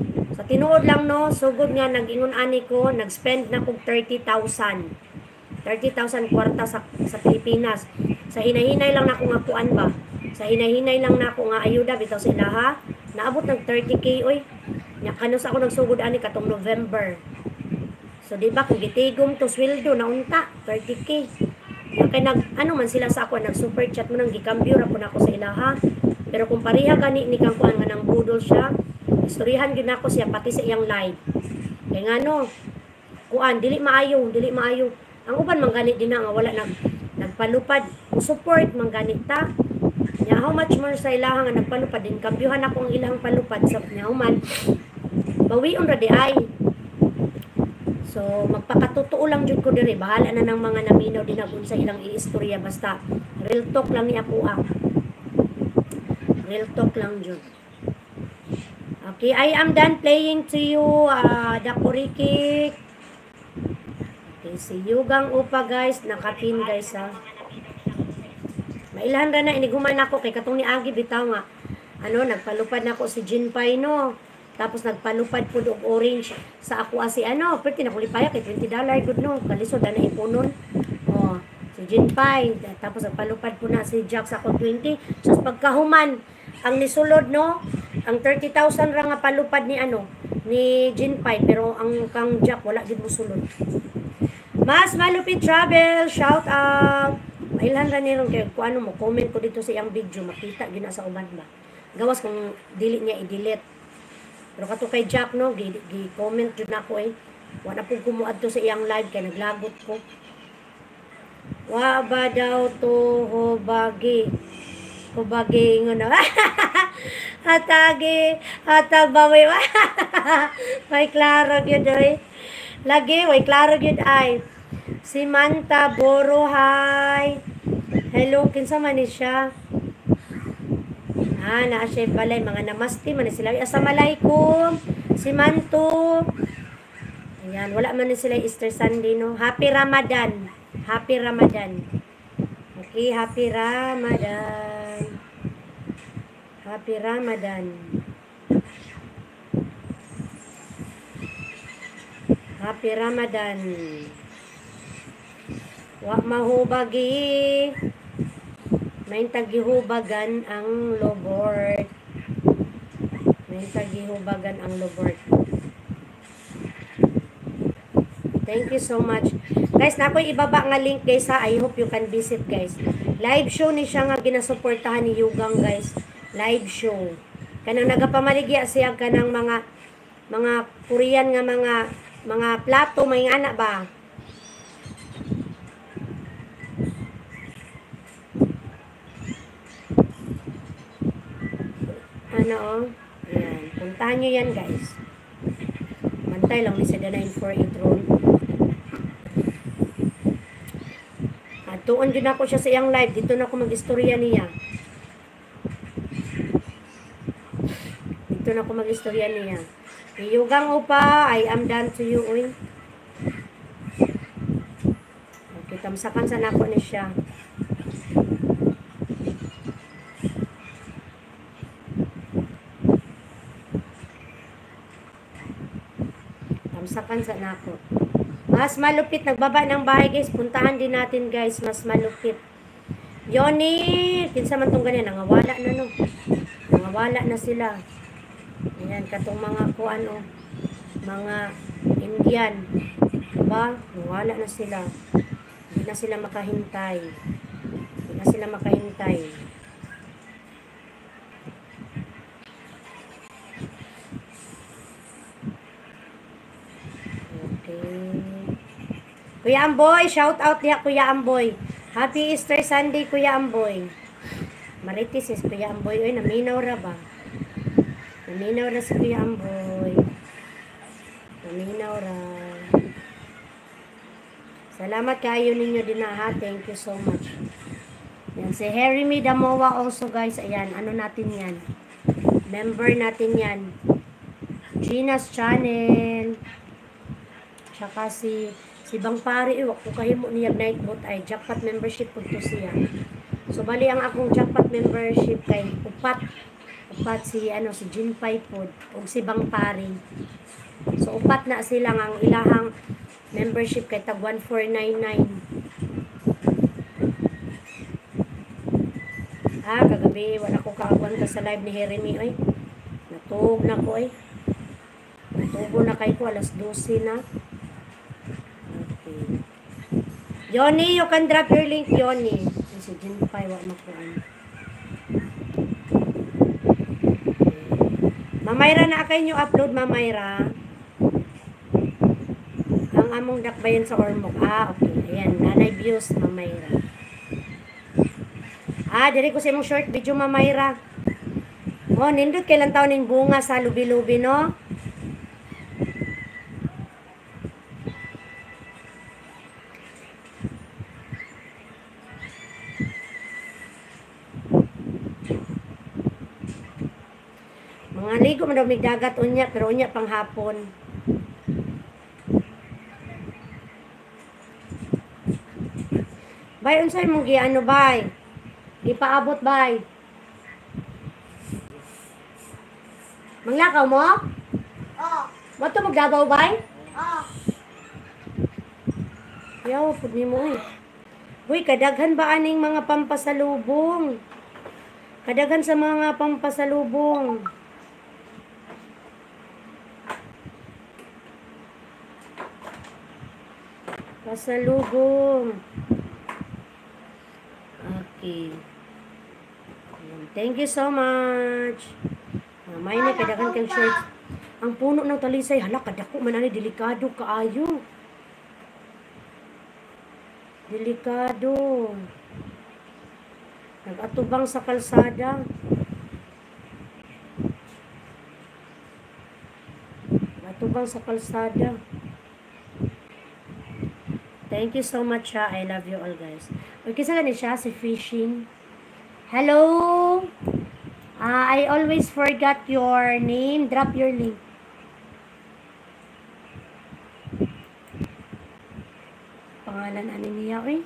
Sa tinuod lang no, sugod nga nag-ingon ani ko, nag-spend na kog 30,000. 30,000 kwarta sa Pilipinas. Sa hinay-hinay lang na ko nga kuan ba. Sa hinay-hinay lang na ko nga ayuda bitaw sa ilaha. Naabot ng 30k oy. Nya kanos ako nagsugod ani katong November. So di ba kung gitigom to sweldo na unta 30k. Nya kay nag ano man sila sa ako nag super chat mo nang gikambyo ra ko na ako sa ilaha. Pero kung pareha gani ni kang kuan nga nang budol siya, istoryahan gyud nako siya pati sa iyang live. Kay ngano kuan dili maayo. Ang uban man gani din na nga wala nagpalupad. Support man gani ta. Nya how much more sa ilahang nga nagpalupad din kambyuhan ako ang ilahang palupad sa human. Bawion ra di ay. So magpakatotoo lang jud ko diri, bahala na ng mga naminaw din sa ilang iistorya basta real talk lang ni ako ah. Real talk lang jud. Okay, I am done playing to you, Dakurikik. Okay, si Yugang Upa guys, nakapin guys ha. Mailhan ra na iniguman ako kay katong ni Agi bitaw nga. Ano, nagpalupad na ako si Jinpay no. Tapos nagpalupad po og orange sa ako si ano, perti na kulipaya kay $20 good no. Kalisod na ipunon. Oh, si Jinpay, tapos nagpalupad po na si Jack sa ako 20. So pagkahuman ang nisulod no, ang 30,000 ra nga palupad ni ano, ni Jinpay pero ang kang Jack wala gid mo sulod. Mas Malupit Travel, shout out. Mailan ra niron kay kung ano mo comment ko dito sa iyang video, makita gina sa uban ba. Gawas kung dili niya i-delete. Pero kato kay Jack no, gi-comment jud nako eh. Wala pud kumuad to sa iyang live kay naglagot ko. Wa ba daw to hobagi. Hobagi ngono. Hatag bawi. May klaro gyud oy. Lagi way klaro gyud ay. Si Manta Boro, hi. Hello, kinsa man ni siya? Naa siya balay, mga namaste man sila. Assalamualaikum. Si Manto. Ayan, wala man sila Easter Sunday, no? Happy Ramadan. Happy Ramadan. Okay, Happy Ramadan. Happy Ramadan. Happy Ramadan. Wa mahubagi. May tagihubagan ang lobord. May tagihubagan ang lobord. Thank you so much. Guys, na ako'y ibaba nga link guys ha. I hope you can visit guys. Live show ni siya nga ginasuportahan ni Yugang guys. Live show. Kanang nagapamaligya siya kanang mga Korean nga mga plato may anak ba? Ano oh? Ayan. Puntahan nyo yan guys. Mantay lang ni sa 948 roll. At tuon din ako siya sa iyang live. Dito na ako mag-istorya niya. Dito na ako mag-istorya niya. Yugang Upa, I am done to you. Uy. Okay, tamsakan sa nako ni siya. Tamsakan sa nako. Mas Malupit, nagbaba ng bahay guys. Puntahan din natin guys, Mas Malupit. Yoni, kinsa man tong ganyan, nangawala na no. Nangawala na sila. Ayan, katong mga kuano, mga Indian. Diba? Nangawala na sila. Hindi na sila makahintay. Hindi na sila makahintay. Kuya Amboy, shout out niya Kuya Amboy. Happy Easter Sunday Kuya Amboy. Maritis is Kuya Amboy. Uy, naminaw ra ba? Naminaw ra si Kuya Amboy. Naminaw ra. Salamat kayo ninyo din na ha. Thank you so much. Yan, si Harry Mi Damowa also guys. Ayan, ano natin yan? Member natin yan. Gina's Channel. Tsaka si Bang Pari, wak ko kahimo niya night boat ay jackpot membership po to siya. So bali ang akong jackpot membership kay upat Upat si si Jinpay Food ug si Bang Pari. So upat na sila nga ang ilahang membership kay tag 1499. Kagabi wala ko kaagwan ka sa live ni Jeremy oy. Natug na ko oy. Natubo na kay ko alas 12 na. Okay. Yoni, you can drop your link, Yoni. Si Jinpay wa makuan. Mamayra na kay nyo upload, Mamayra. Ang among dakbayan sa Ormoc. Okay. Ayan, nanay views, Mamayra. Diri ko sa imong short video, Mamayra. Nindot kailan taon ning bunga sa lubi-lubi, no? Mga ligo man daw may dagat unya, pero unya pang hapon. Bay, unsay mong giano, bay? Ipaabot, bay. Manglakaw mo? Oh. Mo to magdabaw, bay? Oh. Yaw, pud nimo eh. Uy, kadaghan ba aning mga pampasalubong? Kadaghan sa mga pampasalubong. Pasalubong. Okay. Thank you so much. May na kadaghan kang short. Ang puno ng talisay, hala kadako man ani delikado kaayo. Delikado. Nag-atubang sa kalsada. Nag-atubang sa kalsada. Thank you so much, ha. I love you all, guys. Okay, sa ganin siya, si Fishing. Hello! I always forgot your name. Drop your link. Pangalan ani niya, eh.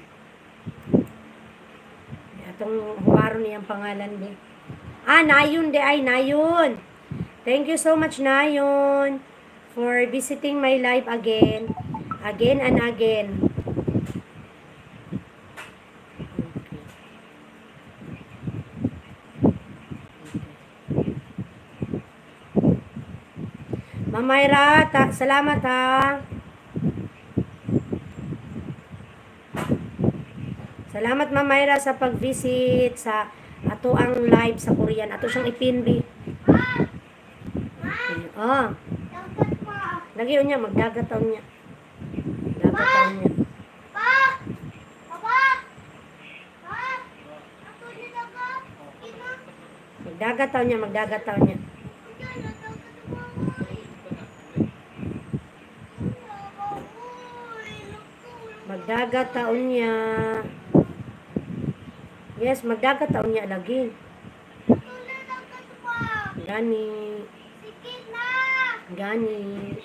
Itong huwaro niyang pangalan, di. Nayon, di ay, Nayon. Thank you so much, Nayon, for visiting my live again. Again and again. Mamayra, salamat ha. Salamat Mamayra sa pag-visit sa ato ang live sa Korean. Ato siyang ipinbi. Okay. Lagi niya magdagataw niya. Magdagataw niya. Magdagataw niya, magdagataw niya. Magdagataw niya. Yes, magdagataw niya lagi. Gani. Gani.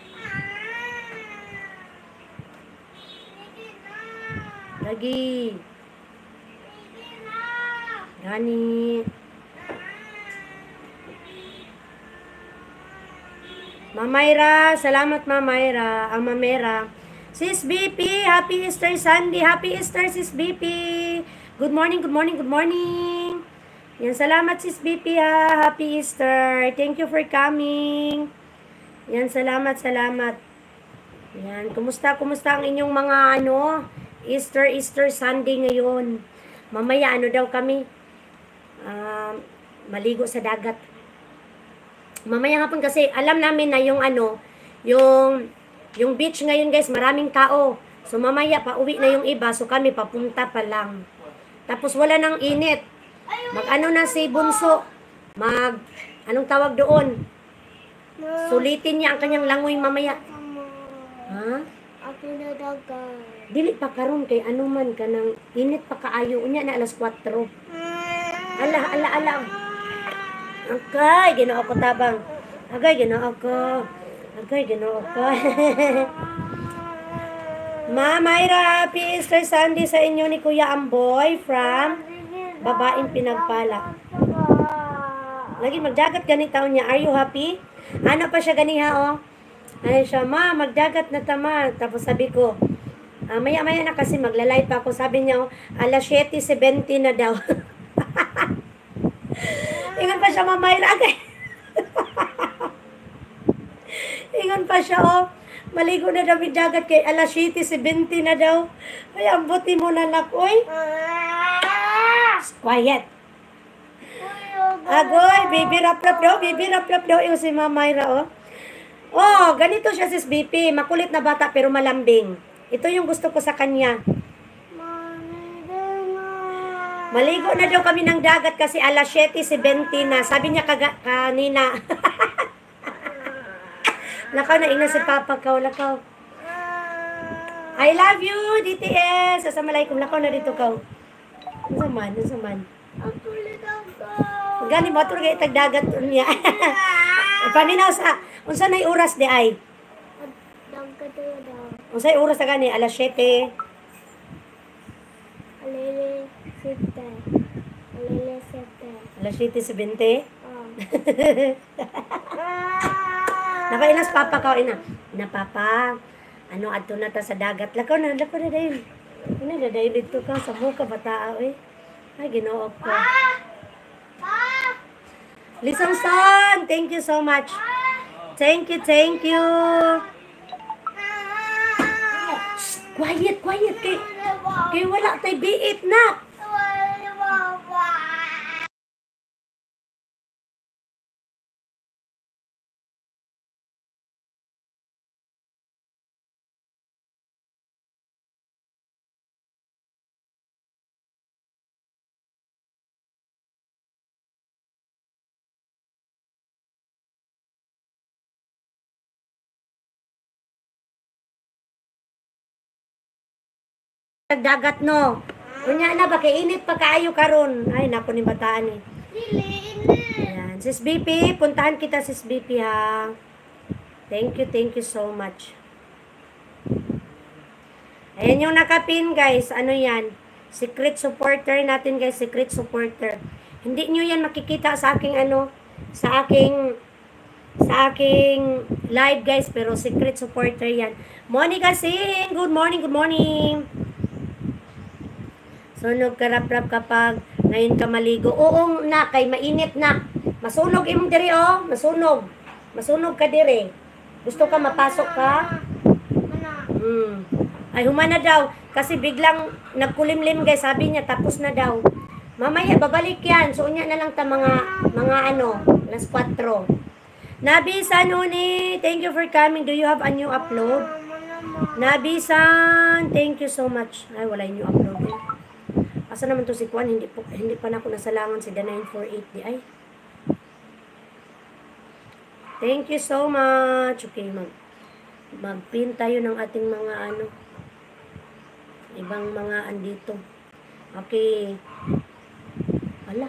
Lagi. Gani. Mamayra, salamat Mamayra. Ang Mamera. Sis BP, happy Easter Sunday. Happy Easter, Sis BP. Good morning, good morning, good morning. Yan, salamat Sis BP ha. Happy Easter. Thank you for coming. Yan, salamat, salamat. Yan, kumusta ang inyong mga Easter Sunday ngayon. Mamaya daw kami? Maligo sa dagat. Mamaya hapon kasi alam namin na yung beach ngayon guys, maraming tao. So mamaya pauwi na yung iba, so kami papunta pa lang. Tapos wala nang init. Na si Bunso. Anong tawag doon? Sulitin niya ang kanyang langoy mamaya. Ha? Ako na dagat. Dili pa karon kay man ka nang init pa kaayo unya na alas 4. Ala. Okay, ginoo ko tabang. Agay, ginoo ko. Mayra, happy Easter Sunday sa inyo ni Kuya Amboy from Babaeng Pinagpala. Lagi magdagat gani taon niya. Are you happy? Ano pa siya ganiha, oh? Ay siya, ma, magdagat na tama. Tapos sabi ko, maya-maya na kasi magla-live pa ako. Sabi niya, oh, alas 7:70 na daw. Ingon pa siya, mamayra. Ingon pa siya, oh. Maligo na daw dagat kay alas 7:70 na daw. Ay, ambuti mo na lang, oy. Quiet. Agoy, baby rap-rap daw. Baby rap-rap daw yung si Mamayra, oh. Oh, ganito siya sis BP. Makulit na bata pero malambing. Ito yung gusto ko sa kanya. Maligo na daw kami ng dagat kasi alas 7:70 na. Sabi niya kanina. Lakaw na ina si Papa Kaw. Lakaw. I love you, DTS. Assalamualaikum. Lakaw na dito, Kaw. Ano saman? Gani ba ito kaya tagdagat niya? Paninaw sa, unsa na oras di ay? Unsa yung oras na gani? Alas 7. Alas 7:70? Nakainas Papa Kaw, ina. Na Papa, ano adto na ta sa dagat. Lakaw na dahil. Ano na dahil dito ka sa muka bata, oy. Ay, ginoo ko. Lisang son, thank you so much. Thank you. Shh, quiet. Kay wala tay biit na. Dagat no. Kunya na ba kay init pa kaayo karon. Ay nako ni bataan ni. Ayan, sis BP, puntahan kita sis BP ha. Thank you so much. Ayan yung nakapin guys, ano yan? Secret supporter natin guys, secret supporter. Hindi nyo yan makikita sa aking ano, sa aking live guys, pero secret supporter yan. Monica Singh, good morning. Sunog ka rap-rap kapag ngayon ka maligo. Oo na, kay mainit na. Masunog imong diri oh, masunog. Masunog ka diri. Gusto ka mapasok ka? Ay humana daw kasi biglang nagkulimlim guys, sabi niya tapos na daw. Mamaya babalik yan. So unya na lang ta mga ano, alas 4. Nabisan Uni, thank you for coming. Do you have a new upload? Nabisan, thank you so much. Ay wala yung new upload eh. Asa naman to si Kwan? Hindi pa na ako nasalangan si The 948 di ay. Thank you so much. Okay, mag-pin tayo ng ating mga ano, ibang mga andito. Okay. Ala.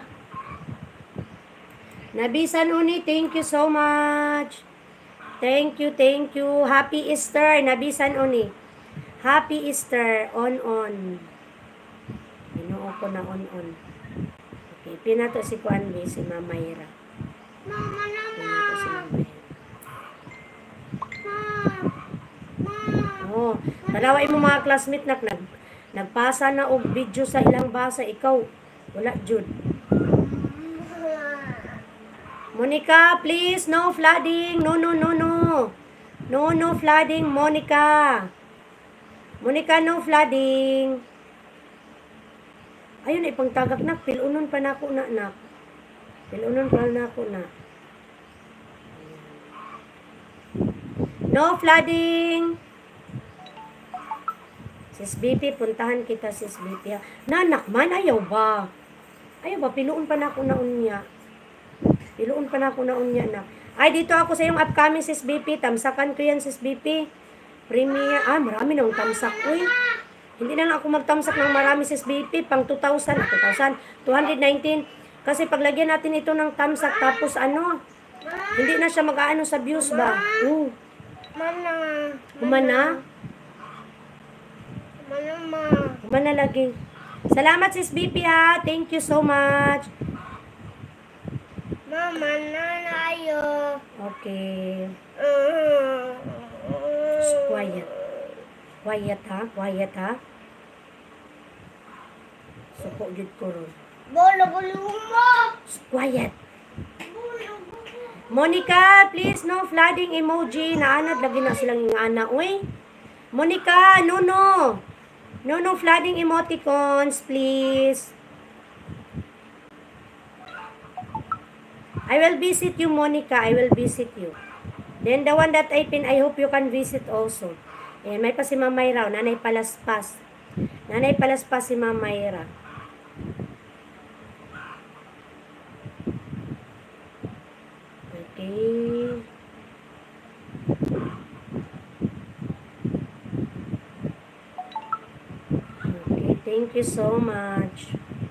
Nabisan Uni, thank you so much. Thank you. Happy Easter, Nabisan Uni. Happy Easter, on. Ginoo ko na on. Okay, pinato si Kwan si Mamayra. Pinato si Mamayra. Oh, talaway mo mga classmate nagpasa na og video sa ilang basa, ikaw wala jud. Monica, please, no flooding. No flooding, Monica. Monica, no flooding. Ayun, ipangtagak na. Pilunon pa na ako na. Pilunon pa na ako na. No flooding. Sis BP, puntahan kita sis BP. Nanak man, ayaw ba? Piluon pa na ako na unya. Na. Ay, dito ako sa yung upcoming sis BP. Tamsakan ko yan sis BP. Premiere. Marami nang tamsak. Uy. Hindi na lang ako magtamsak ng marami sis BP. Pang 219. Kasi paglagyan natin ito ng tamsak. Tapos ano. Hindi na siya mag-aano sa views ba? Humana lagi. Salamat sis BP ha. Thank you so much. Mama, nanayo. Okay. Quiet. Quiet ha? Quiet ha? Suko gid ko ron. Bolo, mo. Quiet. Monica, please no flooding emoji. Naanad lagi na silang ingana. Uy. Monica, no. No flooding emoticons, please. I will visit you, Monica. I will visit you. Then the one that I pin, I hope you can visit also. Ayan, may pa si Mamayra. Nanay Palaspas. Nanay Palaspas si Mamayra. Okay. Okay, thank you so much.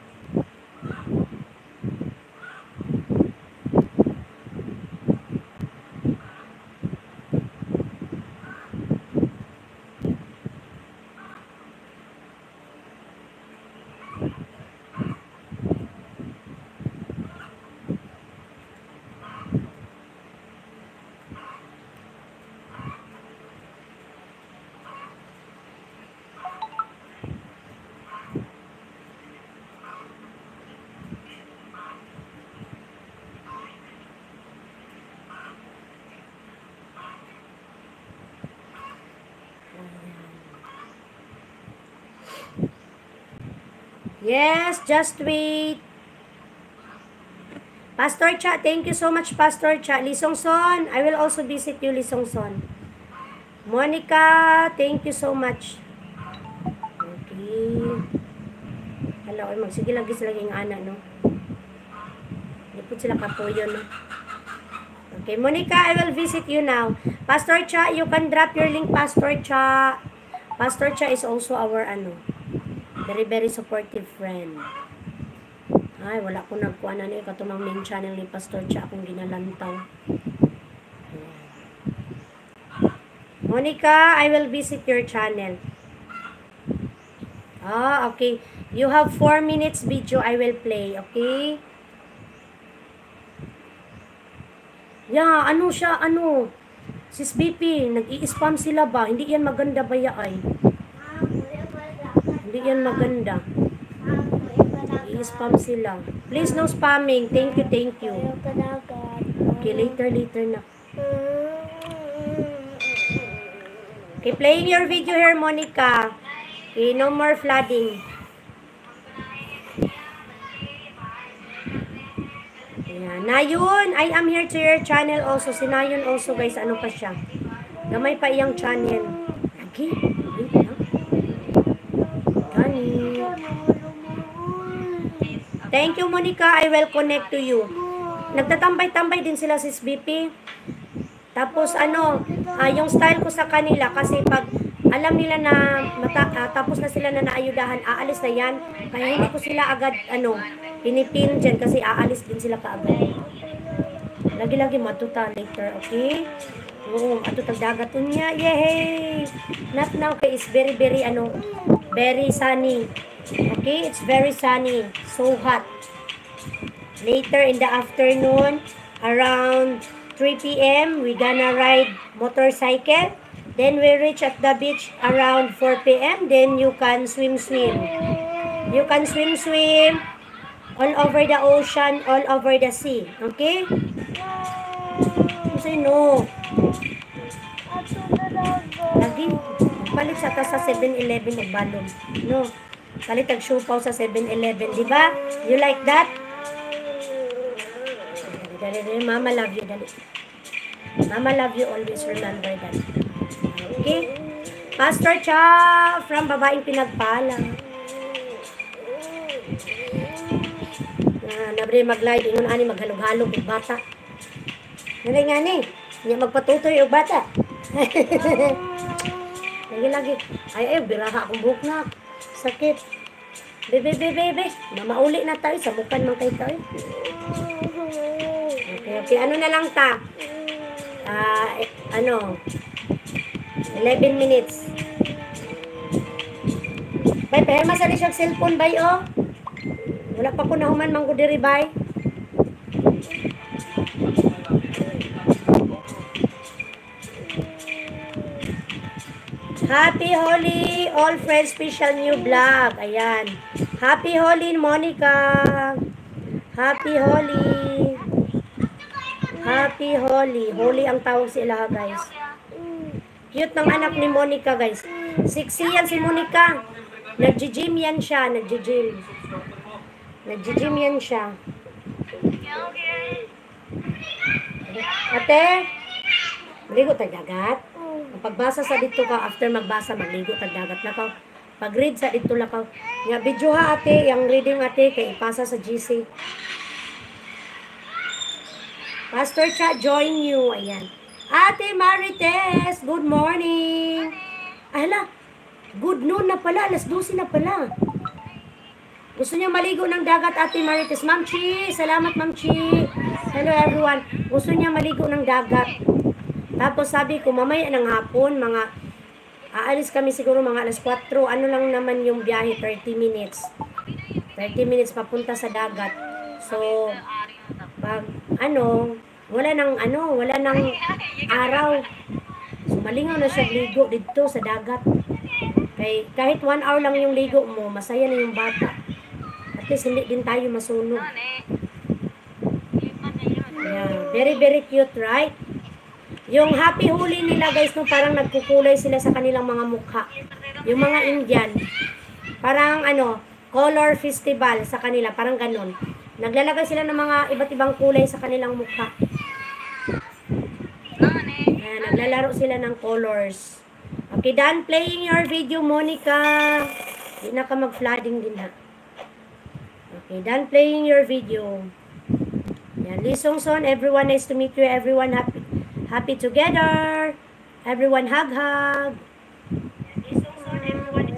Yes, just wait. Pastor Cha, thank you so much, Pastor Cha. Lisong Son, I will also visit you, Lisong Son. Monica, thank you so much. Okay. Hala, oy, magsige lagi sila yung ana, no? Hindi po sila kapuyo, no? Okay, Monica, I will visit you now. Pastor Cha, you can drop your link, Pastor Cha. Pastor Cha is also our, very supportive friend. Ay, wala ko nagkuha na niya. Katumang main channel ni Pastor Cha akong ginalantaw. Monica, I will visit your channel. Okay. You have 4 minutes video I will play, okay? Yeah, siya, Sis BP, nag-i-spam sila ba? Hindi yan maganda ba ay? Hindi yan maganda. I-spam sila. Please no spamming. Thank you. Okay, later na. Okay, playing your video here, Monica. Okay, no more flooding. Ayan. Nayon, I am here to your channel also. Si Nayon also, guys. Ano pa siya? Gamay pa iyang channel. Lagi. Wait lang. Gani. Thank you, Monica. I will connect to you. Nagtatambay-tambay din sila sis BP. Tapos yung style ko sa kanila kasi pag alam nila na tapos na sila na naayudahan, aalis na yan. Kaya hindi ko sila agad pinipin dyan kasi aalis din sila kaagad. Lagi-lagi matuta later, okay? Oo, atutag dagat niya. Yay! Not now, okay, it's very very sunny. Okay, it's very sunny. So hot. Later in the afternoon, around 3 p.m., we gonna ride motorcycle. Then we reach at the beach around 4 p.m. Then you can swim. You can swim all over the ocean, all over the sea. Okay? Kasi no. Lagi, palit sa 7-Eleven ng balon. No. Palit ang siupaw sa 7-Eleven. Diba? You like that? Dali. Mama love you. Dali. Mama love you. Always remember that. Okay? Pastor Cha from Babaeng Pinagpala. Nabre mag-live. Ingon ani maghalog-halog yung bata. Nalay nga ni. Niya magpatutoy yung bata. Lagi. Ay, biraha akong buhok na. Sakit. Bebe. Na mauli na tayo. Sabukan man kayo tayo. Okay. Ano na lang ta? 11 minutes. Bay, pero masali siyang cellphone, bay, oh. Wala pa ko nahuman manggudiri, bay. Happy Holi, all friends, special new vlog. Ayan. Happy Holi, Monica. Happy Holi. Happy Holi. Holi ang tawag sa ilaha, guys. Cute ng anak ni Monica, guys. Sexy yan si Monica. Nag-gym yan siya. Nag-gym. Nag-gym yan siya. Ate, maligo tag dagat. Pagbasa sa dito ka, after magbasa, magligo tag dagat na ka. Pag-read sa dito lang ka. Nga, video ha ate, yung reading ate, kay ipasa sa GC. Pastor Cha, join you. Ayan. Ate Marites, good morning. Ala, good noon na pala, alas 12 na pala. Gusto niya maligo ng dagat, Ate Marites. Ma'am Chi, salamat Ma'am Chi. Hello everyone. Gusto niya maligo ng dagat. Tapos sabi ko, mamaya ng hapon, aalis kami siguro mga alas 4. Ano lang naman yung biyahe, 30 minutes. 30 minutes papunta sa dagat. So, pag wala nang araw. So, malingaw na siya ligo dito sa dagat. Kahit 1 hour lang yung ligo mo, masaya na yung bata. At least hindi din tayo masunog. Yeah, very very cute, right? Yung happy huli nila guys, no, parang nagkukulay sila sa kanilang mga mukha. Yung mga Indian, parang color festival sa kanila, parang ganun. Naglalagay sila ng mga iba't ibang kulay sa kanilang mukha. Ayan, naglalaro sila ng colors. Okay, done playing your video, Monica. Hindi na ka mag-flooding din ha. Okay, done playing your video. Yan, Lee Song Son, everyone, nice to meet you. Everyone happy together. Everyone hug. Lee Song Son, everyone.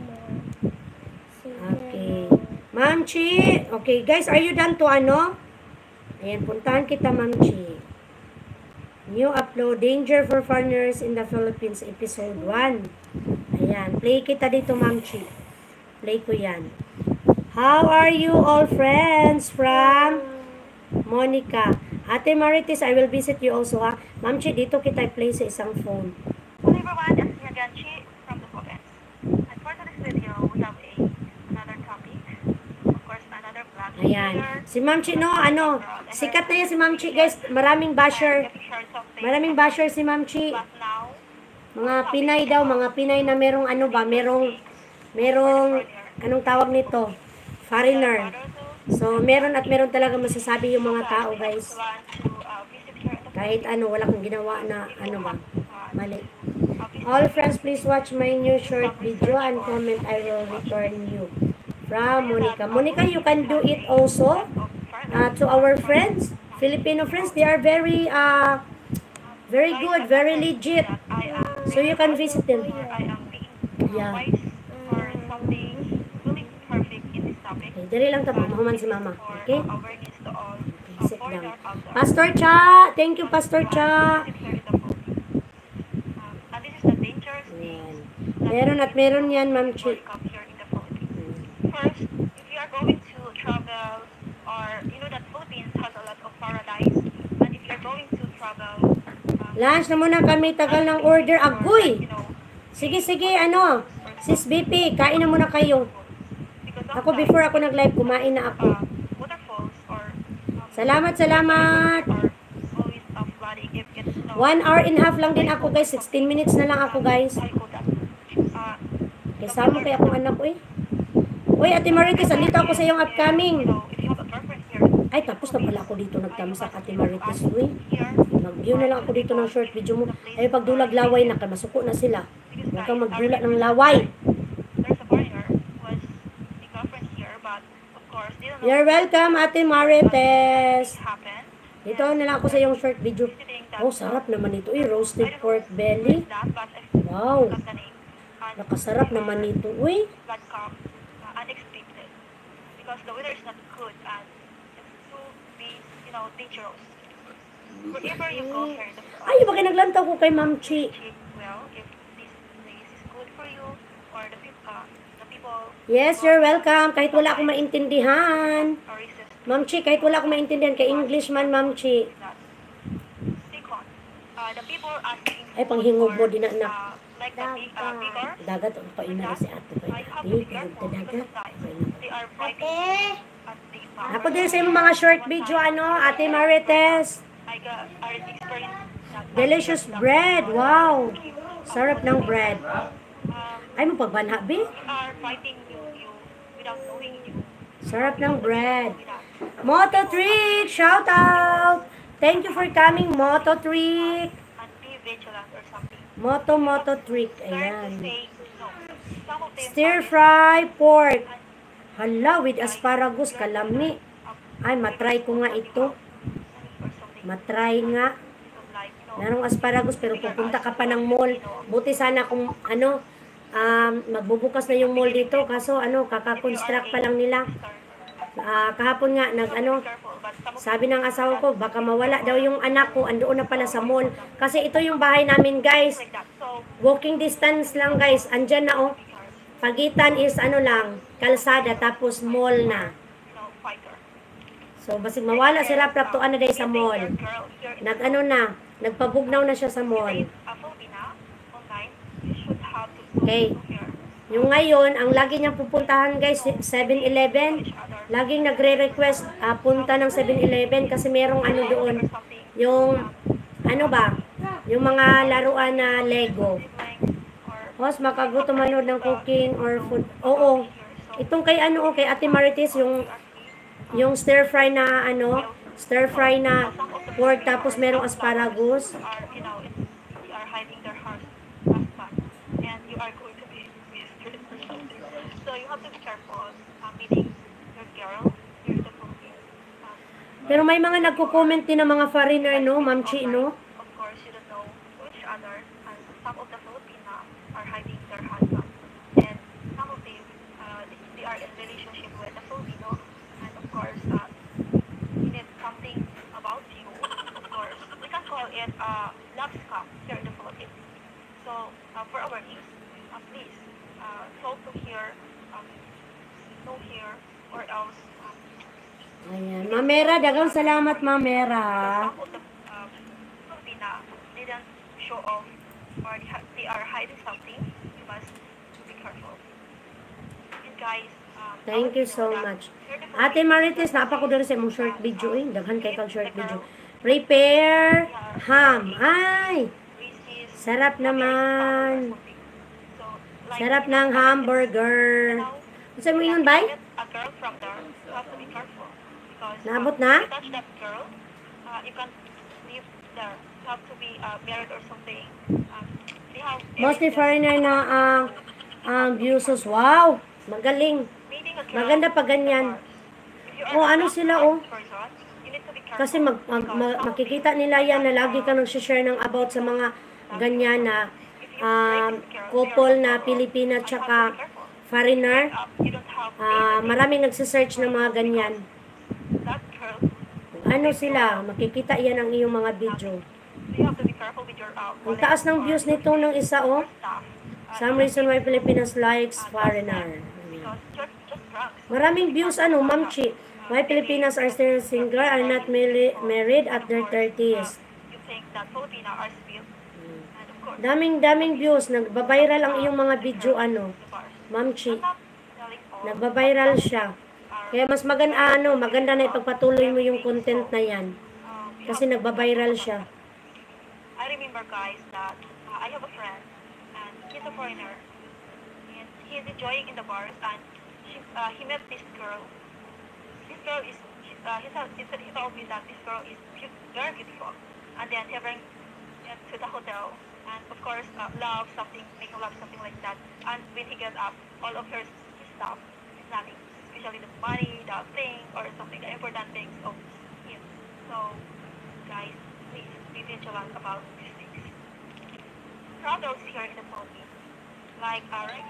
Okay. Ma'am Chi. Okay, guys, are you done to Ayan, puntahan kita, Ma'am Chi. New upload, Danger for Foreigners in the Philippines, episode 1. Ayan, play kita dito, Ma'am Chi. Play ko yan. How are you all friends from Monica? Ate Marites, I will visit you also ha. Ma'am Chi, dito kita play sa isang phone. Hello everyone, it's me again, Chi from the Philippines. And for today's video, we have another topic. Of course, another vlog. Ayan. Si Ma'am Chi, sikat na yan si Ma'am Chi, guys. Maraming basher. Maraming basher si Ma'am Chi. Mga Pinay daw, mga Pinay na merong merong, anong tawag nito? Foreigner. So, meron talaga masasabi yung mga tao, guys. Kahit wala kang ginawa na, mali. All friends, please watch my new short video and comment. I will return you. From Monica. Monica, you can do it also to our friends, Filipino friends. They are very good, very legit. So, you can visit them. Yeah. Okay, dali lang tama. Mahuman si Mama. Okay? Sit down. Pastor Cha! Thank you, Pastor Cha! Ayan. Meron yan, Ma'am Chi. First, if you are going to travel, or you know that Philippines has a lot of paradise, and if you are going to travel, Lunch na muna kami. Tagal ng order. Agoy! Sige, Sis BP, kain na muna kayo. Ako, before ako nag-live, kumain na ako. waterfalls or Salamat. 1 hour and a half lang din ako, guys. 16 minutes na lang ako, guys. Kasama kaya akong anak ko, eh. Uy, Ate Marites, andito ako sa iyong upcoming. Ay, tapos na pala ako dito nagtamsak, Ate Marites. Uy, mag-view na lang ako dito ng short video mo. Ay, pagdulag laway na, masuko na sila. Huwag kang magdula ng laway. You're welcome, Ate Marites. Dito na lang ako sa iyong short video. Oh, sarap naman ito. Roasted pork belly. Wow. Nakasarap naman ito. Uy. Unexpected. Because the weather is not good and it's to be, dangerous. Wherever you go here, Ay, bakit naglantaw ko kay Ma'am Chi? well, if this place is good for you or the people Yes, you're welcome. Kahit wala akong maintindihan. or resist Ma'am Chi, kahit wala akong maintindihan. Kay English man, Ma'am Chi. that. Second, the people asking Ay, panghingog mo, di na. like the bigger, Dagat ang painara si ate ko. I have to be Kahit careful dagat. because sometimes they are fighting Ate, at the farm. Ako din sa imong mga short video, ano, Ate Marites. I already experienced that. Delicious bread. Wow. Sarap ng bread. Ay, mo pagbanha, They be? are fighting you without knowing you. Sarap ng bread. Without. Moto Trick, shout out. Thank you for coming, Moto Trick. And be vigilant or something. Moto Trick. Learn to Ayan. say no. Some of them Stir are fry pork. Hala, with asparagus, kalami. Ay, matry ko nga ito. or something. Matry nga. Like, Narong asparagus, pero pupunta ka pa ng mall. Buti sana kung, ano, magbubukas na yung mall dito. Kaso, ano, kaka-construct pa lang nila. Kahapon nga, sabi ng asawa ko, baka mawala daw yung anak ko, andoon na pala sa mall. Kasi ito yung bahay namin, guys. Walking distance lang, guys. Andyan na, oh. Pagitan is, ano lang, kalsada, tapos mall na. So, basig mawala si Rap-Rap to, ano day sa mall. Nag-ano na, nagpabugnaw na siya sa mall. Okay. Yung ngayon, ang lagi niyang pupuntahan, guys, 7-Eleven. Laging nagre-request punta ng 7-Eleven kasi merong ano doon. Yung, ano ba? Yung mga laruan na Lego. Host, makagutom manood ng cooking or food. Oo. Itong kay ano, kay Ate Marites, yung stir fry na ano, stir fry na pork tapos merong asparagus. So you have to be careful meeting your girl during the Philippines. Pero may mga nagko-comment din ng mga foreigner, no, Ma'am Chi, no? Of course, you don't know each other, and some of the Filipino are hiding their husband, and some of them they are in relationship with the Filipino, and of course, you need something about you. Of course, we can call it love scam here in the Philippines. So for our news, please talk to here, know here, or else. Ayan. Mamera, dagang salamat, Mamera. Some of the Filipina didn't show off or they are hiding something. You must be careful. And guys, Thank you so much. Ate Marites, napa ko dito sa mong short video, eh. Daghan kay kag short video. Prepare ham. Ay! Sarap naman. Sarap ng hamburger. Gusto mo yun, bay? A girl from there, you have to be careful. Because Naabot na? if you touch that girl, you can't live there. You have to be married or something. They have Mostly foreigner na ang Busos. Wow! Magaling. meeting a girl Maganda pa ganyan. If you are Oh, a ano sila, oh. person, you need to be careful. Kasi makikita nila yan na lagi ka nag-share ng about sa mga ganyan na couple na Pilipina tsaka foreigner. You don't have Maraming nagsisearch ng mga ganyan. that girl. Ano sila, makikita yan ang iyong mga video. So you have to be careful with your Ang taas ng views nito ng isa, oh. staff. Some reason why Filipinos likes foreigner. Because just drugs. Maraming views, ano, Ma'am Chi. Why Filipinos are still single, are not married at their 30s. You think that Filipino are still, and of course, Daming views. Nagbabiral ang iyong mga video, ano, the bars. Ma'am Chi. Not telling all Nagbabiral siya. Kaya mas maganda na ipagpatuloy mo yung content na yan. Kasi nagbabiral siya. I remember, guys, that I have a friend, and he's a foreigner, and he's enjoying in the bars, and he met this girl. This girl is, he told me that this girl is very beautiful, and then he bring it to the hotel, and of course, make love, something like that. And when he gets up, all of his stuff is nothing, especially the money, the thing, or something, the important things of him. So, guys, please be vigilant about these things. Products here in the Philippines, like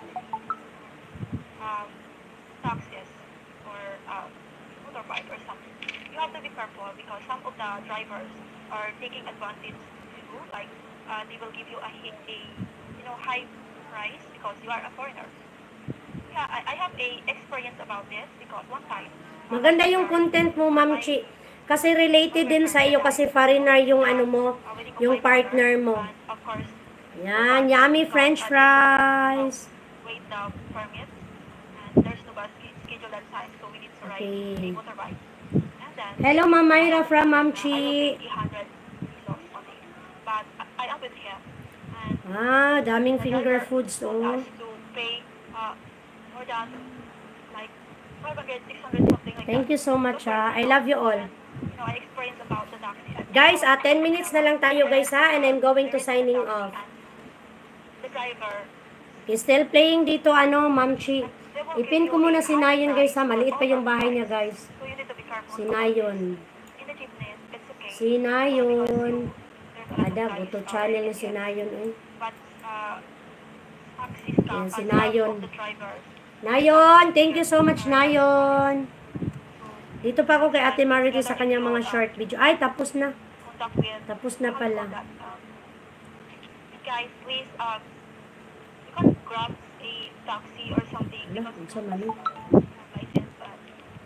taxis or motorbike or something, you have to be careful because some of the drivers are taking advantage of you. Like they will give you a high price because you are a foreigner. Yeah, I have a experience about this because one time. Maganda yung content mo, Ma'am Chi. Kasi related din sa iyo kasi foreigner yung ano mo, yung partner mo. Of course, Yan, yummy french fries. Wait the permits, and there's no bus schedule that time, so we need to ride Okay. a motorbike. And then, Hello, Ma'am Myra from Ma'am I will Chi. pay 300 pesos only. But I am with him, and Ah, daming the finger driver foods, told oh. us to pay more than like 500, 600 something like Thank that. you so much, ha. I love you all. I experienced about the taxi. And Guys, 10 minutes na lang tayo, guys, ha. And I'm going to signing off. The driver, He's still playing dito, Ma'am Chi. Ipin ko muna si Nayon, guys, ha. Maliit pa yung bahay niya, guys. so you need to be careful. Si Nayon. In the jeepneys, it's okay. Si Nayon. There's a lot of Ada, guys, buto channel ni si Nayon, eh. But taxi Yan, staff si and Nayon. of the drivers. Nayon, thank you so much, Nayon. Dito pa ako kay Ate Marity sa kanyang mga short video. Ay, tapos na. Contact with Tapos na pala. that, guys, please, you can grab a taxi or something Wala, because unsa man, eh. license, but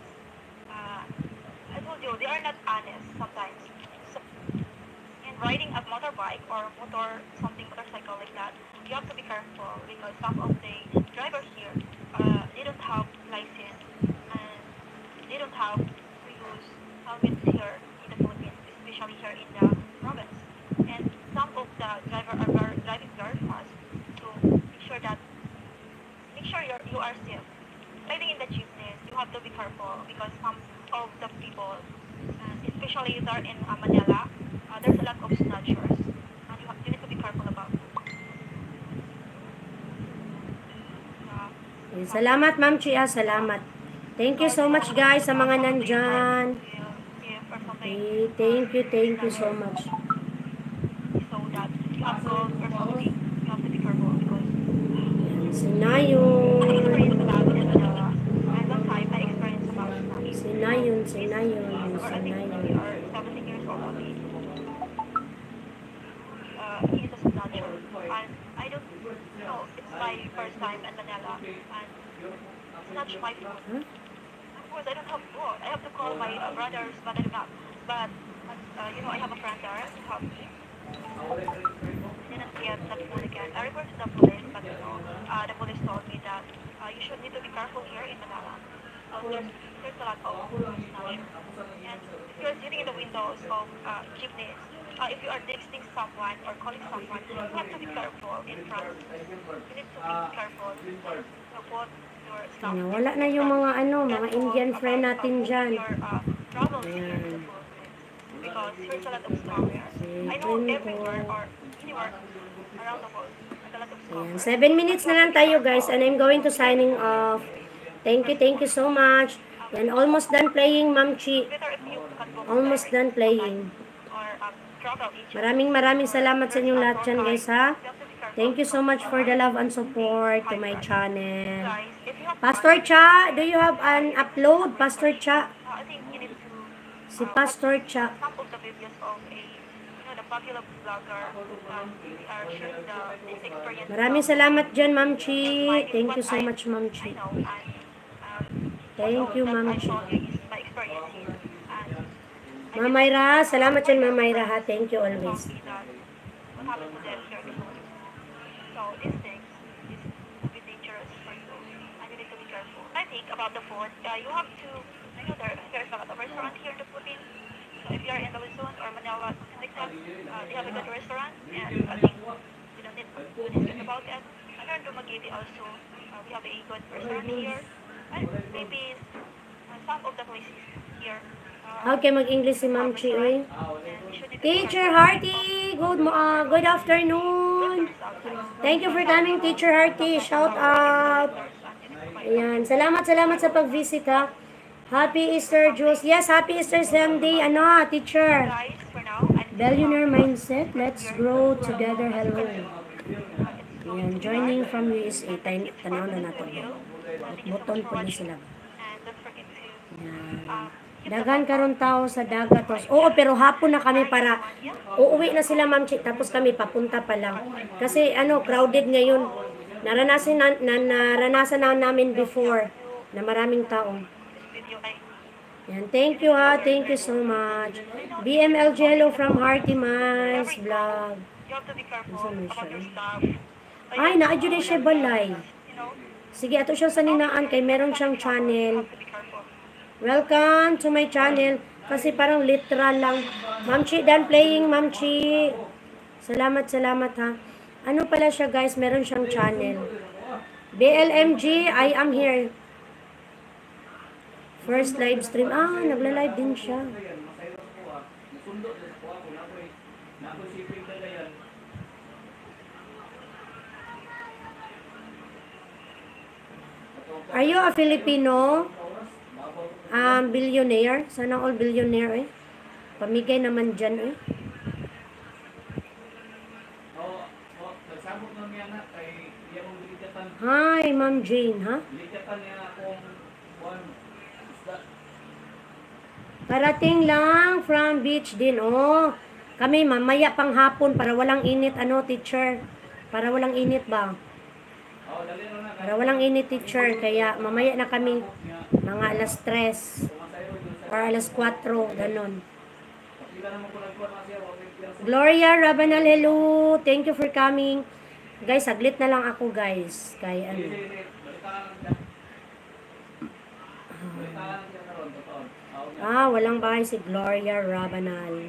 I told you, they are not honest sometimes. So, in riding a motorbike or motorcycle like that, you have to be careful because some of the drivers here, they don't have license and they don't have to use helmets here in the Philippines, especially here in the province. And some of the drivers are driving very fast to make sure you are safe. Riding in the jeepneys, you have to be careful because some of the people, especially there in Manila, there's a lot of snatchers, and you need to be careful about it. Salamat, Ma'am Chi, salamat. Thank you so much, guys, sa mga nandyan. Okay, thank you so much. So that you have to or something, you have to be careful because Si I Nayon. experienced about it in Manila, and one time I experienced about snatching. Si Nayon, si Nayon, Or si I think Nayon. we are 17 years old only. He is a snatcher, and I don't know. It's my first time in Manila, and snatch my phone. Huh? Of course, I don't have phone. I have to call my brothers, but I do not. But I have a friend there to help me. Didn't get that phone again. I reported to the police, but the police told me that you should need to be careful here in Manila. There's a lot of snatchers. And if you're sitting in the windows of jeepneys, if you are texting someone or calling someone, you have to be careful in front. You need to be careful. Put your stuff. Wala na yung mga mga Indian friend natin dyan. Your problems here in the Philippines. Because there's a lot of scammers. I know everywhere or anywhere around the world, there's a lot of Ayan, scammers. 7 minutes na lang tayo, guys, and I'm going to signing off. Thank you so much. Yan, almost done playing, Ma'am Chi. Better if you can book Almost done playing. or travel agent. Maraming salamat sa inyong lahat dyan, guys, ha. You have to be careful. Thank you so much for the love and support to my channel. Guys, if you have Pastor Cha, do you have an upload, Pastor Cha? I think you need to Si Pastor Cha. some of the videos of the popular vlogger they are sharing the experience. Maraming salamat dyan, Ma'am Chi. Thank you so much, Ma'am I Chi. know, and Thank you, Ma'am I Chi. told you is my experience here. And Ma'am Myra, salamat dyan, Ma'am Myra, ha. Thank you told always. me that what happened to them here in the Philippines. So these things is a bit dangerous for you, and you need to be careful. I think about the food, you have to. I know there's a lot of restaurants here in the Philippines. So if you are in the Luzon or Manila, something like that, they have a good restaurant, and I think you don't need to discuss about it. And here in Dumaguete also, we have a good restaurant here, and maybe some of the places here. Okay, mag-English si Ma'am Chi, eh. And you should need to be Teacher Harty, good afternoon. Thank you for coming, Teacher Harty. Shout out. Ayan, salamat sa pag-visit, ha. Happy Easter, Jules. Yes, happy Easter Sunday. Teacher. guys for now. And Billionaire Mindset, let's grow together. Hello. Ayan, joining from USA. Tanaw na natin. Buton po ni sila. and don't forget to Ayan. Dagan karon tao sa dagat. Oo, pero hapon na kami para uuwi na sila, Ma'am Chi. Tapos kami papunta pa lang. Kasi crowded ngayon. Naranasan na namin before na maraming tao. video kay Yan, thank you, ha. Thank you so much. BML Jello from Hearty Miles Vlog. have to be careful Saan na about siya? your stuff. Ay, naadyo na siya balay. You know, Sige, ato siya sa ninaan kay meron siyang you channel. have to be careful. Welcome to my channel. Kasi parang literal lang. Ma'am Chi, done playing, Ma'am Chi. Salamat, salamat ha. Ano pala siya guys, meron siyang channel. BLMG, I am here. First live stream. Ah, nagla-live din siya. Nasundo sa kuha ko na ako shipping talaga yan. Are you a Filipino? Billionaire? Sana all billionaire eh. Pamigay naman dyan eh. Nagsabot na niya na kay iya mong bilikatan. Hi, Ma'am Jane, ha? Bilikatan niya akong buwan. Isda. Parating lang from beach din. Oh, kami mamaya pang hapon para walang init. Ano, teacher? Para walang init ba? Dali ro na. Para walang init, teacher. Kaya mamaya na kami. Mga alas 3. Or alas 4. Ganon. Pila naman ko nagkuha na siya. Gloria Rabanal, hello. Thank you for coming. Guys, saglit na lang ako, guys. Kaya ano. Walang bahay si Gloria Rabanal.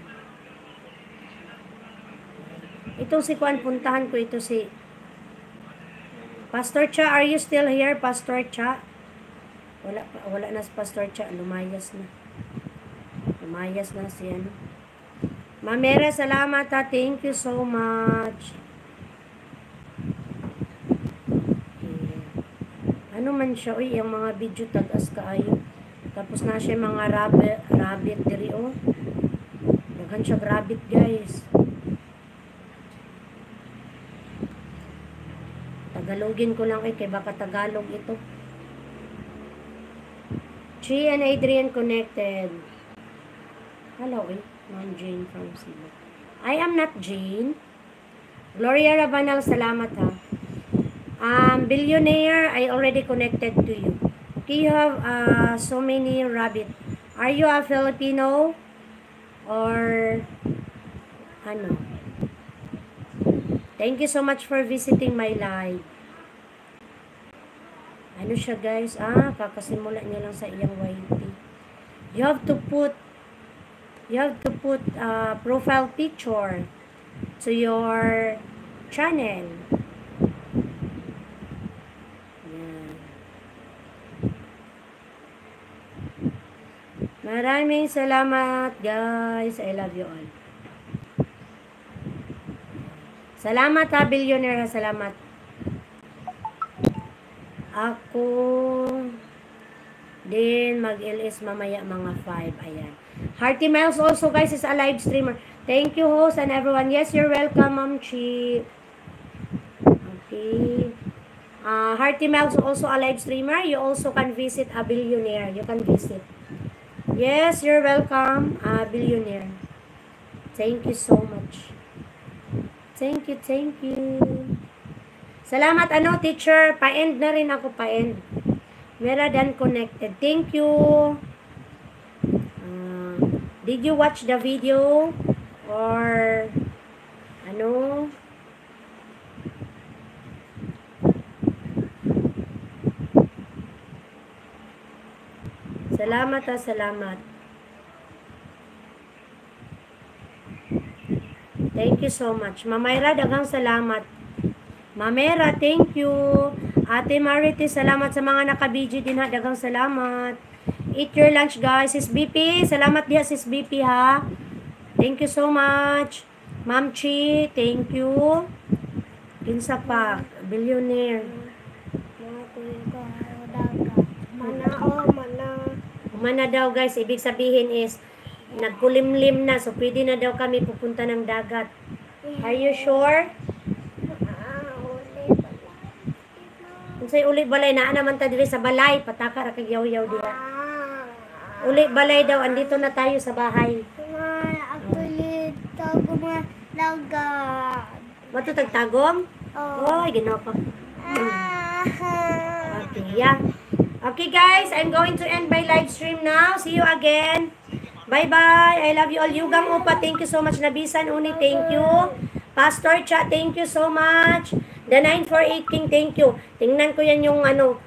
Itong si Juan, puntahan ko ito si Pastor Cha. Are you still here, Pastor Cha? Wala na si Pastor Cha. Lumayas na. Lumayas na si ano. Mamera, salamat ha. Thank you so much. Ano man siya, uy, yung mga video tagas kaayo. Tapos na siya mga rabbit diri, oh. Daghan siya rabbit, guys. Tagalogin ko lang, kay baka Tagalog ito. Chi and Adrian connected. Hello, Ma'am Jane from Cebu. I am not Jane. Gloria Rabanal, salamat ha. Billionaire, I already connected to you. Okay, you have so many rabbit. Are you a Filipino? Or ano? Thank you so much for visiting my live. Ano siya guys? Kakasimula niya lang sa iyang YT. You have to put profile picture to your channel. Yan. Maraming salamat guys. I love you all. Salamat ha, billionaire. Salamat. Ako din mag-LS mamaya mga 5. Ayan. Hearty Miles also guys is a live streamer. Thank you host and everyone. Yes, you're welcome, Ma'am Chi. Okay. Hearty Miles also a live streamer. You also can visit a billionaire. You can visit. Yes, you're welcome, billionaire. Thank you so much. Thank you, thank you. Salamat, teacher. Pa-end na rin ako, pa-end. Mera dan connected. Thank you. Did you watch the video? Or, ano? Salamat ha, salamat. Thank you so much. Mamayra, daghang salamat. Mamera, thank you. Ate Marity, salamat sa mga nakabidyo din ha. Daghang salamat. Eat your lunch guys. Sis BP, salamat diha sis BP ha. Thank you so much. Ma'am Chi, thank you. Kinsa pa, billionaire. Mana daw guys, ibig sabihin is nagkulimlim na, so pwede na daw kami pupunta ng dagat. Are you sure? Kung sa'y uli balay, naa naman ta diri sa balay, pataka ra kag yaw-yaw diha. Uli balay daw, andito na tayo sa bahay. Bato tagtagom? Oy, ginawa ko. Okay, yeah. Okay guys, I'm going to end my live stream now. See you again. Bye-bye. I love you all. Yugang Upa, thank you so much. Nabisan Uni, thank you. Pastor Cha, thank you so much. The 948 King, thank you. Tingnan ko yan yung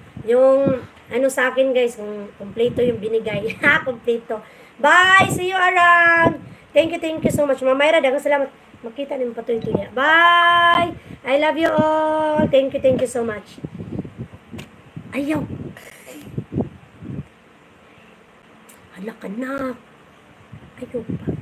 sa akin guys, kung kompleto yung binigay. Ha, kompleto. Bye! See you around! Thank you so much. Mamayra, dagang salamat. Makita niyo pa ito niya. Bye! I love you all. Thank you so much. Ayaw. Hala ka na. Ayaw pa.